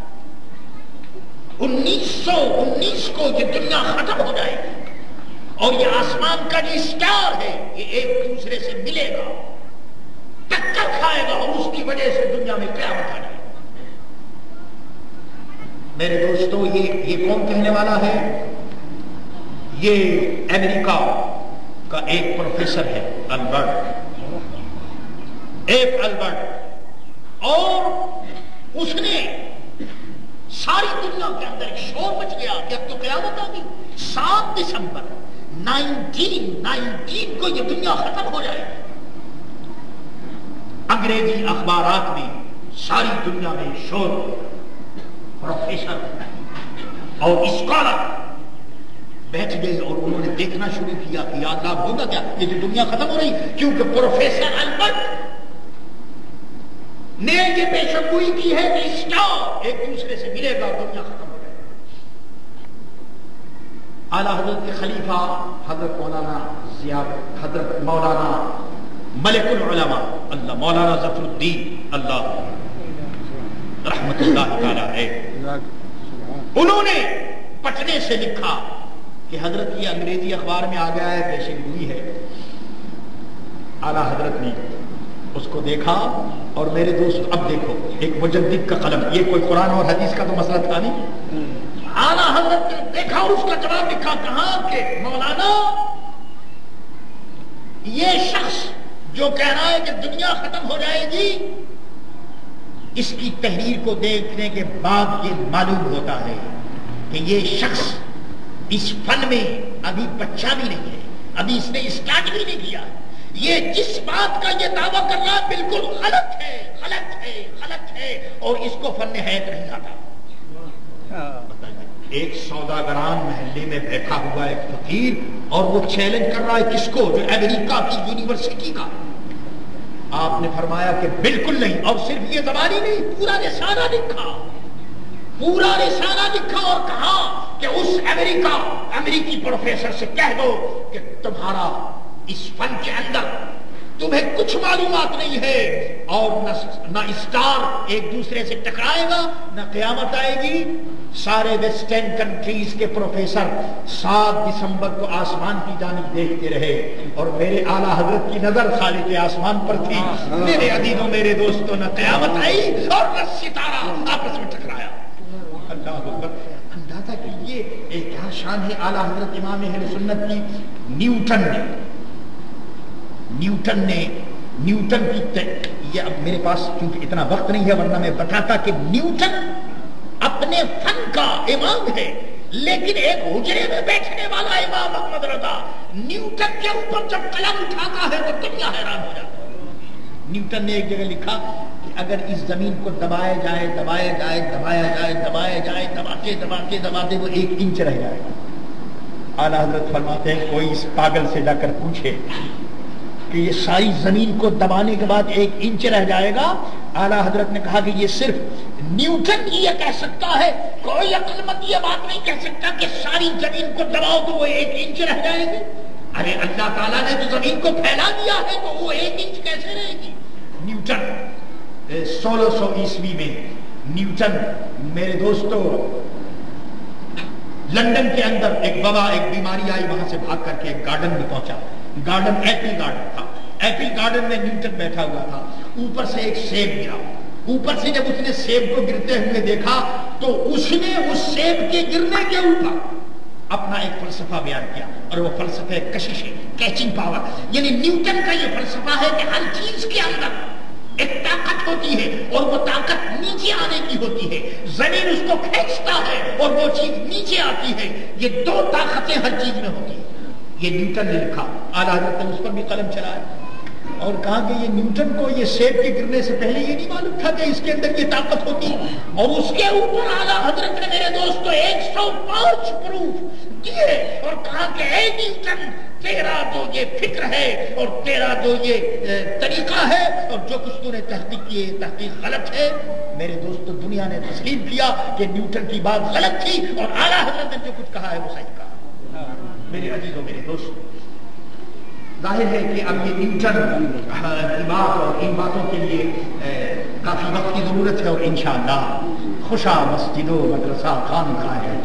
1919 کو یہ دنیا ختم ہو جائے گی، اور یہ آسمان کا جو اسٹار ہے یہ ایک دوسرے سے ملے گا، ٹکر کھائے گا، اور اس کی وجہ سے دنیا میں قیامت آ جائے گی. میرے دوستو، یہ کون کہنے والا ہے؟ یہ امریکہ کا ایک پروفیسر ہے، البرٹ، ایف البرٹ. اور اس نے ساری دنیا کے اندر ایک شور مچ گیا کہ اب تو قیامت آ گئی. 7 دسمبر 1919 کو یہ دنیا ختم ہو جائے گی. انگریزی اخبارات میں ساری دنیا میں شور. پروفیسر اور اسکالر بیٹھ گئے اور انہوں نے دیکھنا شروع کیا کہ یا اللہ ہوگا کیا، یہ جو دنیا ختم ہو رہی، کیونکہ پروفیسر البرٹ نے یہ پیشن گوئی کی ہے کہ اسٹار ایک دوسرے سے ملے گا، دنیا ختم ہو جائے گا. اعلیٰ حضرت کے خلیفہ حضرت مولانا حضرت مولانا ملک العلماء اللہ مولانا ظفر الدین اللہ رحمت اللہ تعالی ہے، انہوں نے پٹنے سے لکھا کہ حضرت یہ انگریزی اخبار میں آ گیا ہے، پیشن گوئی ہے. اعلیٰ حضرت نے اس کو دیکھا، اور میرے دوست اب دیکھو، ایک مجدد کا قلم، یہ کوئی قرآن اور حدیث کا تو مسئلہ تھا نہیں. اعلیٰ حضرت نے دیکھا اور اس کا جواب لکھا. کہا کہ مولانا یہ شخص جو کہہ رہا ہے کہ دنیا ختم ہو جائے گی، اس کی تحریر کو دیکھنے کے بعد یہ معلوم ہوتا ہے کہ یہ شخص اس فن میں ابھی بچہ بھی نہیں ہے، ابھی اس نے اسٹارٹ بھی نہیں کیا. یہ جس بات کا یہ دعویٰ کر رہا ہے بالکل غلط ہے، غلط ہے، غلط ہے، اور اس کو فن حیات نہیں آتا. ایک سوداگران محلے میں بیٹھا ہوا ایک فقیر، اور وہ چیلنج کر رہا ہے کس کو؟ جو امریکہ کی یونیورسٹی کا. آپ نے فرمایا کہ بالکل نہیں، اور صرف یہ زبان ہی نہیں، پورا رسالہ لکھا، پورا رسالہ لکھا، اور کہا کہ اس امریکی پروفیسر سے کہہ دو کہ تمہارا اس فن کے اندر تمہیں کچھ معلومات نہیں ہے، اور نہ اسٹار ایک دوسرے سے ٹکرائے گا، نہ قیامت آئے گی. سارے ویسٹرن کنٹریز کے پروفیسر 7 دسمبر کو آسمان کی جانب دیکھتے رہے، اور میرے اعلیٰ حضرت کی نظر خالق آسمان پر تھی. میرے عزیزوں، میرے دوستوں، نہ قیامت آئی اور نہ ستارہ آپس میں ٹکرایا. اللہ اکبر. اندازہ کیجیے کیا شان ہے اعلیٰ حضرت امام اہل سنت کی. نیوٹن کی یہ اب میرے پاس چونکہ اتنا وقت نہیں ہے ورنہ میں بتاتا کہ نیوٹن اپنے فن کا امام ہے لیکن ایک حجرے میں بیٹھنے والا امام احمد رضا نیوٹن کے اوپر جب قلم اٹھاتا ہے تو دنیا حیران ہو جاتا ہے. نیوٹن نے ایک جگہ لکھا کہ اگر اس زمین کو دبایا جائے دباتے وہ 1 انچ رہ جائے گا. اعلیٰ حضرت فرماتے ہیں کوئی اس پاگل سے جا کر پوچھے کہ یہ ساری زمین کو دبانے کے بعد 1 انچ رہ جائے گا. اعلیٰ حضرت نے کہا کہ یہ صرف نیوٹن ہی یہ کہہ سکتا ہے, کوئی عقل مند یہ بات نہیں کہہ سکتا کہ ساری زمین کو دباؤ تو وہ 1 انچ رہ جائے گی. ارے اللہ تعالیٰ نے تو زمین کو پھیلا دیا ہے تو وہ 1 انچ کیسے رہے گی. نیوٹن 1600 عیسوی میں نیوٹن میرے دوستو لندن کے اندر ایک وبا ایک بیماری آئی, وہاں سے بھاگ کر کے ایک گارڈن میں پہنچا. گارڈن ایپل گارڈن تھا. ایپل گارڈن میں نیوٹن بیٹھا ہوا تھا. اوپر سے ایک سیب گرا. اوپر سے جب اس نے سیب کو گرتے ہوئے دیکھا تو اس نے اس سیب کے گرنے کے اوپر اپنا ایک فلسفہ بیان کیا اور وہ فلسفہ کشش ہے, کیچنگ پاور. یعنی نیوٹن کا یہ فلسفہ ہے کہ ہر چیز کے اندر ایک طاقت ہوتی ہے اور وہ طاقت نیچے آنے کی ہوتی ہے. زمین اس کو کھینچتا ہے اور وہ چیز نیچے آتی ہے. یہ 2 طاقتیں ہر چیز میں ہوتی ہیں. یہ نیوٹن نے لکھا. اعلیٰ حضرت نے اس پر بھی قلم چلایا اور کہا کہ یہ نیوٹن کو یہ سیب کے گرنے سے پہلے یہ نہیں معلوم تھا کہ اس کے اندر یہ طاقت ہوتی ہے. اور اس کے اوپر اعلیٰ حضرت نے میرے دوستو 105 پروف دیے اور کہا کہ اے نیوٹن تیرا جو یہ فکر ہے اور تیرا جو یہ طریقہ ہے اور جو کچھ تو نے تحقیق کی ہے تحقیق غلط ہے. میرے دوستو دنیا نے تسلیم کیا کہ نیوٹن کی بات غلط تھی اور اعلیٰ حضرت نے جو کچھ کہا ہے وہ صحیح کہا. میرے عزیزوں میرے دوست ظاہر ہے کہ اب یہ نیوٹن کی بات اور ان باتوں کے لیے کافی وقت کی ضرورت ہے اور انشاءاللہ خوشا مسجد و مدرسہ خانقاہ ہے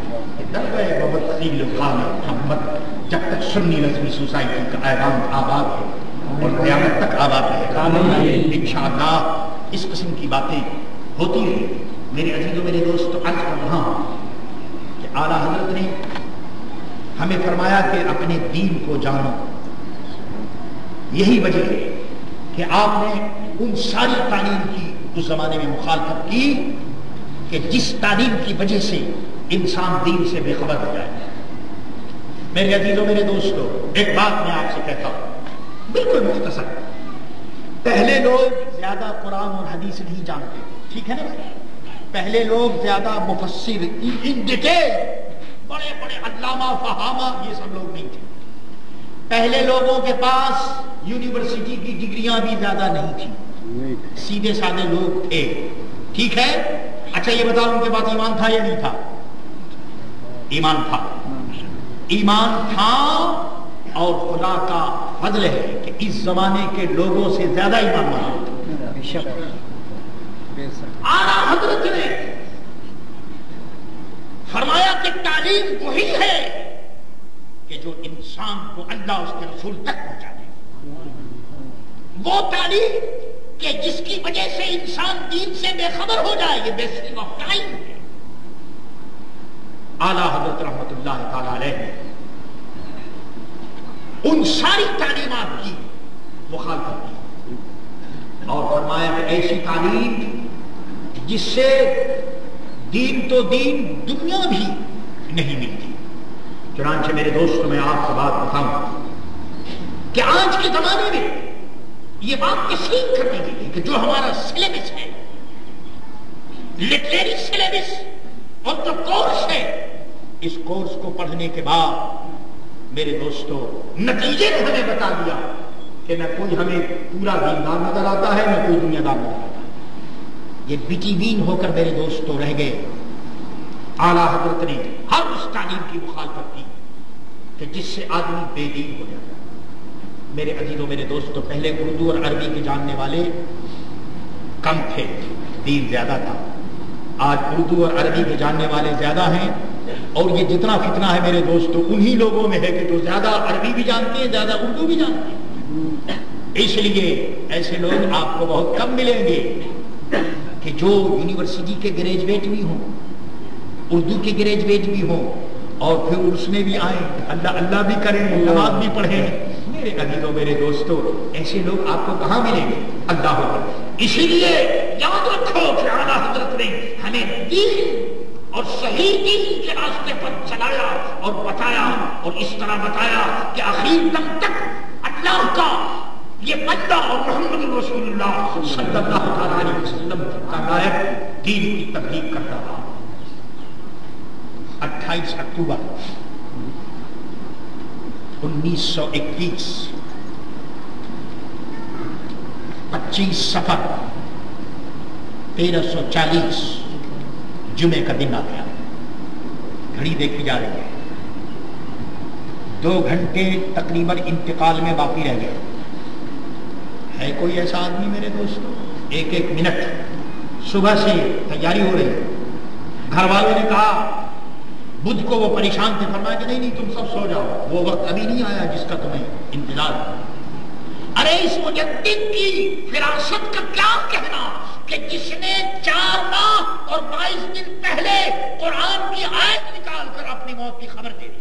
محمد جب تک سنی رضوی سوسائٹی کا ایوان آباد ہے اور قیامت تک آباد رہے گا انشاءاللہ اس قسم کی باتیں ہوتی رہی. میرے عزیزوں میرے دوست عرض کر رہا ہوں کہ اعلیٰ حضرت نے ہمیں فرمایا کہ اپنے دین کو جانو. یہی وجہ ہے کہ آپ نے ان ساری تعلیم کی اس زمانے میں مخالفت کی کہ جس تعلیم کی وجہ سے انسان دین سے بے خبر ہو جائے. میرے عزیزوں میرے دوستو ایک بات میں آپ سے کہتا ہوں بالکل مختصر. پہلے لوگ زیادہ قرآن اور حدیث نہیں جانتے, ٹھیک ہے نا بھائی. پہلے لوگ زیادہ مفسر ان ڈیٹیل بڑے بڑے علامہ فہامہ یہ سب لوگ نہیں تھے. پہلے لوگوں کے پاس یونیورسٹی کی ڈگریاں بھی زیادہ نہیں تھی, سیدھے سادے لوگ تھے, ٹھیک ہے. اچھا یہ بتاؤ ان کے پاس ایمان تھا یا نہیں تھا؟ ایمان تھا. ایمان تھا اور خدا کا فضل ہے کہ اس زمانے کے لوگوں سے زیادہ ایمان والے. اعلیٰ حضرت نے فرمایا کہ تعلیم وہی ہے کہ جو انسان کو اللہ اس کے رسول تک پہنچا دے. وہ تعلیم کہ جس کی وجہ سے انسان دین سے بے خبر ہو جائے, یہ بیسنگ آف ٹائم ہے. اعلیٰ حضرت رحمت اللہ تعالی علیہ نے ان ساری تعلیمات کی مخالفت کی اور فرمایا کہ ایسی تعلیم جس سے دین تو دین دنیا بھی نہیں ملتی. چنانچہ میرے دوستوں میں آپ کو بات بتاؤں کہ آج کے زمانے میں یہ بات تسلیم کرنی چاہیے کہ جو ہمارا سلیبس ہے, لٹریری سلیبس اور جو کورس ہے, اس کورس کو پڑھنے کے بعد میرے دوستوں نتیجے نے ہمیں بتا دیا کہ نہ کوئی ہمیں پورا دیندار نظر آتا ہے نہ کوئی دنیا دار نظر آتا ہے. یہ بیٹی بین ہو کر میرے دوستوں رہ گئے. اعلیٰ حضرت نے ہر اس تعلیم کی مخالفت کی کہ جس سے آدمی بے دین ہو جاتا ہے. میرے عزیزوں میرے دوستوں پہلے اردو اور عربی کے جاننے والے کم تھے, دین زیادہ تھا. آج اردو اور عربی کے جاننے والے زیادہ ہیں اور یہ جتنا فتنہ ہے میرے دوستوں انہی لوگوں میں ہے کہ جو زیادہ عربی بھی جانتے ہیں زیادہ اردو بھی جانتے ہیں. اس لیے ایسے لوگ آپ کو بہت کم ملیں گے کہ جو یونیورسٹی کے گریجویٹ بھی ہوں, اردو کے گریجویٹ بھی ہوں, اور پھر عرس میں بھی آئیں، اللہ اللہ بھی کریں، نماز بھی پڑھیں. میرے عزیزوں میرے دوستوں، ایسے لوگ آپ کو کہاں ملیں گے؟ اللہ اکبر. اسی لیے یاد رکھو کہ اعلیٰ حضرت نے ہمیں دین اور صحیح دین کے راستے پر چلایا اور بتایا، اور اس طرح بتایا کہ آخر دم تک اللہ کا یہ بندہ اور محمد رسول اللہ صلی اللہ علیہ وسلم کا نائب دین کی تبلیغ کرتا رہا. 28 اکتوبر 1921 25 صفر 1340 جمعے کا دن آ گیا. گھڑی دیکھی جا رہی ہے، 2 گھنٹے تقریباً انتقال میں باقی رہ گئے. ہے کوئی ایسا آدمی میرے دوستوں؟ ایک ایک منٹ صبح سے تیاری ہو رہی ہے. گھر والوں نے کہا، بدھ کو وہ پریشان تھے، فرمایا کہ نہیں تم سب سو جاؤ، وہ وقت ابھی نہیں آیا جس کا تمہیں انتظار. ارے اس مجدد کی فراست کا کیا کہنا کہ جس نے 4 ماہ اور 22 دن پہلے قرآن کی آیت نکال کر اپنی موت کی خبر دے دی.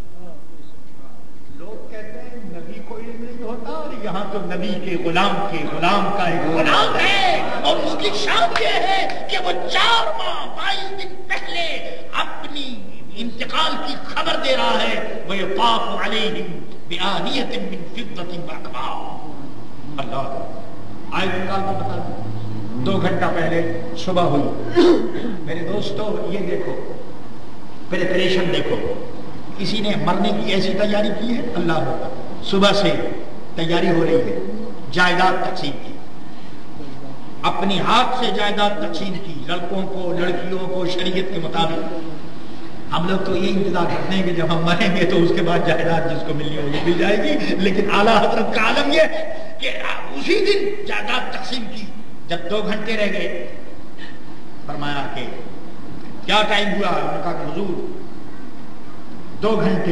لوگ کہتے ہیں نبی کو علم نہیں ہوتا، اور یہاں تو نبی کے غلام کا ایک غلام ہے، اور اس کی شان یہ ہے کہ وہ 4 ماہ 22 دن پہلے اپنی انتقال کی خبر دے رہا ہے. وَيُطَافُ عَلَيْهِمْ بِآنِيَةٍ مِّن فِضَّةٍ وَأَكْوَابٍ. اللہ آیت نکال کر بتا دیں. 2 گھنٹہ پہلے صبح ہوئی. میرے دوستو یہ دیکھو، پریپریشن دیکھو، کسی نے مرنے کی ایسی تیاری کی ہے؟ اللہ ہوگا. صبح سے تیاری ہو رہی ہے، جائیداد تقسیم کی، اپنی ہاتھ سے جائیداد تقسیم کی، لڑکوں کو لڑکیوں کو شریعت کے مطابق. ہم لوگ تو یہ انتظار کرتے ہیں کہ جب ہم مریں گے تو اس کے بعد جائیداد جس کو ملنی ہوگی مل جائے گی، لیکن اعلیٰ حضرت کا عالم یہ ہے کہ اسی دن جائیداد تقسیم کی. جب 2 گھنٹے رہ گئے، فرمایا کہ کیا ٹائم ہوا؟ انہوں نے کہا کہ حضور 2 گھنٹے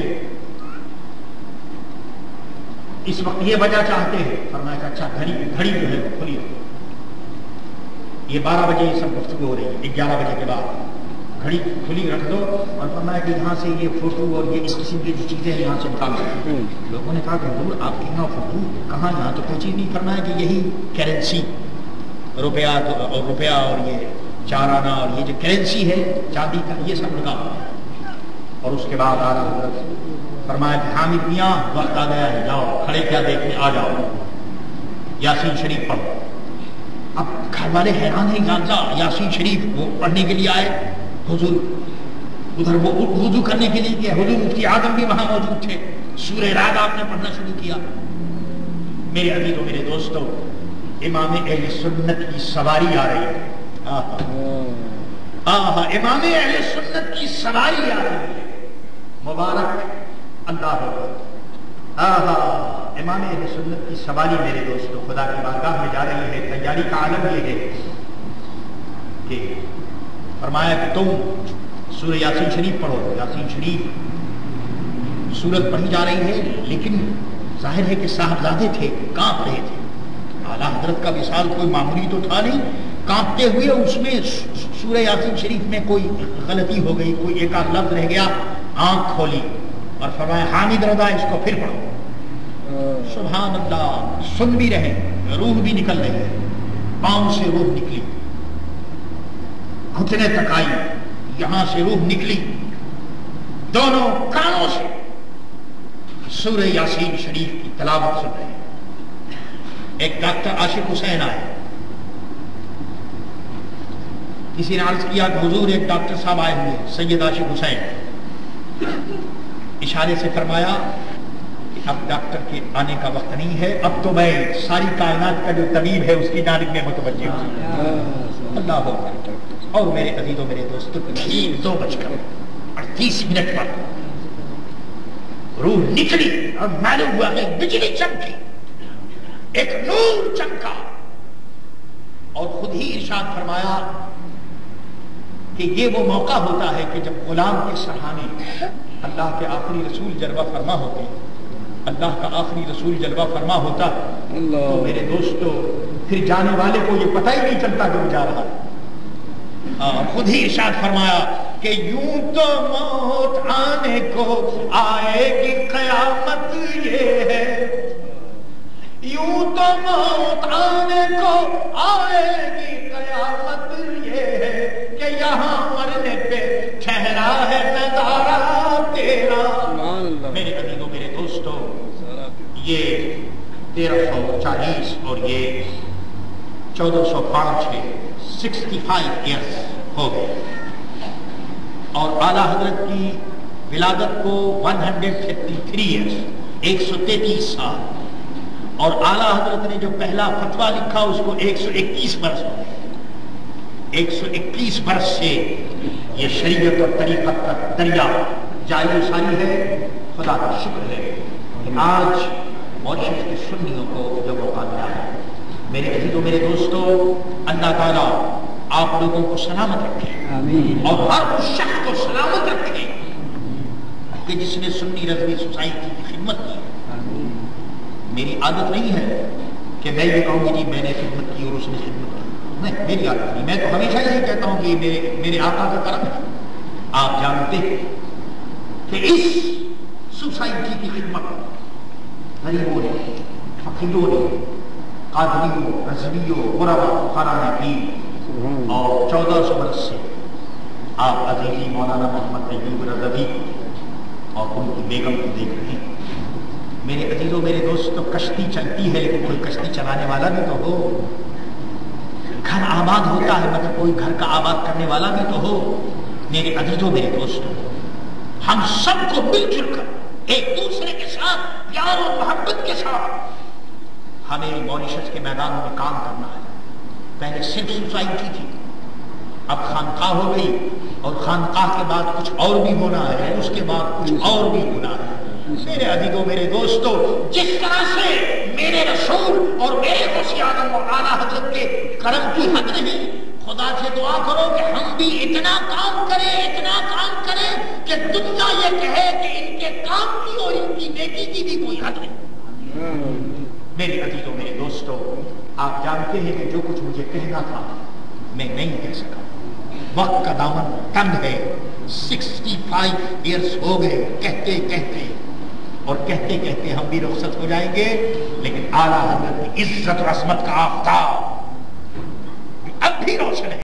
اس وقت یہ وجہ چاہتے ہیں. فرمایا کہ اچھا گھڑی جو ہے کھلی ہو. یہ 12 بجے یہ سب گفتگو ہو رہی ہے، 11 بجے کے بعد گھڑی کھلی رکھ دو. اور فرمایا کہ یہاں سے یہ فوٹو اور یہ اس قسم کی جو چیزیں ہیں یہاں سے نکال دو. لوگوں نے کہا کہ حضور آپ کے یہاں فوٹو کہاں؟ یہاں تو کوئی چیز نہیں. فرمایا کہ یہی کرنسی، روپیہ اور یہ 4 آنا اور یہ جو کرنسی ہے چاندی کا، یہ سب نکالو. اور اس کے بعد اعلیٰ حضرت فرمایا کہ حامد میاں وقت آ گیا ہے، جاؤ کھڑے کیا دیکھنے، آ جاؤ یاسین شریف پڑھو. اب گھر والے حیران ہیں، جانتا یاسین شریف وہ پڑھنے کے لیے آئے. حضور ادھر وہ وضو کرنے کے لیے گئے، حضور مفتی اعظم بھی وہاں موجود تھے. سورہ راز آپ نے پڑھنا شروع کیا. میرے عزیزوں میرے دوستوں، امام اہل سنت کی سواری آ رہی ہے. امام اہل سنت کی سواری آ رہی ہے. مبارک اللہ امام اہل سنت کی سواری میرے دوستوں خدا کی بارگاہ میں جا رہی ہے. تیاری کا عالم یہ ہے کہ فرمایا کہ تم سورہ یاسین شریف پڑھو. یاسین شریف سورت پڑھی جا رہی ہے، لیکن ظاہر ہے کہ صاحبزادے تھے، کانپ رہے تھے. اعلیٰ حضرت کا وصال کوئی معمولی تو تھا نہیں. کانپتے ہوئے اس میں سورہ یاسین شریف میں کوئی غلطی ہو گئی، کوئی ایک آدھ لفظ رہ گیا. آنکھ کھولی اور فرمایا حامد رضا اس کو پھر پڑھو. سبحان اللہ، سن بھی رہے، روح بھی نکل رہی ہے. پاؤں سے روح نکلی، گھٹنے تک آئی، یہاں سے روح نکلی، دونوں کانوں سے سورہ یاسین شریف کی تلاوت سن رہے ہیں. ایک ڈاکٹر عاشق حسین آئے. کسی نے عرض کیا کہ حضور ایک ڈاکٹر صاحب آئے ہوئے سید عاشق حسین. اشارے سے فرمایا کہ اب ڈاکٹر کے آنے کا وقت نہیں ہے، اب تو میں ساری کائنات کا جو طبیب ہے اس کی جانب میں متوجہ ہوں. اللہ اکبر. اور میرے عزیزوں میرے دوستوں، 2:38 پر روح نکلی اور معلوم ہوا کہ بجلی چمکی، ایک نور چمکا. اور خود ہی ارشاد فرمایا کہ یہ وہ موقع ہوتا ہے کہ جب غلام کے سرحانے اللہ کے آخری رسول جلوہ فرما ہوتے، اللہ کا آخری رسول جلوہ فرما ہوتا تو میرے دوستو پھر جانے والے کو یہ پتہ ہی نہیں چلتا کہ وہ جا رہا ہے. خود ہی ارشاد فرمایا کہ یوں تو موت آنے کو آئے گی قیامت یہ ہے، یوں تو موت آنے کو آئے گی قیامت یہ ہے کہ یہاں مرنے پہ ٹھہرا ہے نظارہ تیرا۔ میرے عزیزوں میرے دوستو، یہ 1340 اور یہ 1405 ہے، 65 ایئرس ہو گئے، اور اعلیٰ حضرت کی ولادت کو 153 ایئرس، 133 سال، اور اعلیٰ حضرت نے جو پہلا فتویٰ لکھا اس کو 121 برس ہو گئے۔ 121 برس سے یہ شریعت اور طریقت کا دریا جاری ساری ہے۔ خدا کا شکر ہے کہ آج موریشس کے سنیوں کو جو موقع ملا ہے۔ میرے عزیزوں میرے دوستو، اللہ تعالیٰ آپ لوگوں کو سلامت رکھے اور ہر اس شخص کو سلامت رکھے کہ جس نے سنی رضوی سوسائٹی کی خدمت کی۔ میری عادت نہیں ہے کہ میں یہ کہوں گی جی میں نے خدمت کی اور اس نے خدمت کی، نہیں، میری عادت نہیں۔ میں تو ہمیشہ یہی کہتا ہوں کہ میرے آقا کا کرم ہے۔ آپ جانتے ہیں کہ اس سوسائٹی کی خدمت غریبوں نے، فقیروں نے، قادریوں، رضویوں، غربا فقراء نے کی، اور 1400 برس سے آپ عزیزی مولانا محمد طیب رضوی اور ان کی بیگم کو دیکھ رہے ہیں۔ میرے عزیزوں میرے دوستو، کشتی چلتی ہے لیکن کوئی کشتی چلانے والا بھی تو ہو۔ گھر آباد ہوتا ہے مگر کوئی گھر کا آباد کرنے والا بھی تو ہو۔ میرے عزیزوں میرے دوستو، ہم سب کو مل جل کر ایک دوسرے کے ساتھ پیار اور محبت کے ساتھ ہمیں موریشس کے میدانوں میں کام کرنا ہے۔ پہلے صرف سوسائٹی تھی، اب خانقاہ ہو گئی، اور خانقاہ کے بعد کچھ اور بھی ہونا ہے، اس کے بعد کچھ اور بھی ہونا ہے۔ میرے عزیزوں میرے دوستو، جس طرح سے میرے رسول اور میرے غوث اعظم اور اعلیٰ حضرت کے کرم کی حد نہیں، خدا سے دعا کرو کہ ہم بھی اتنا کام کریں کہ دنیا یہ کہے کہ ان کے کام کی اور ان کی نیکی کی بھی کوئی حد نہیں۔ میرے عزیزوں میرے دوستو، آپ جانتے ہیں کہ جو کچھ مجھے کہنا تھا میں نہیں کہہ سکا، وقت کا دامن تنگ ہے۔ 65 ایئرس ہو گئے کہتے کہتے، اور کہتے کہتے ہم بھی رخصت ہو جائیں گے، لیکن اعلیٰ حضرت کی عزت اور عظمت کا آفتاب اب بھی روشن ہے۔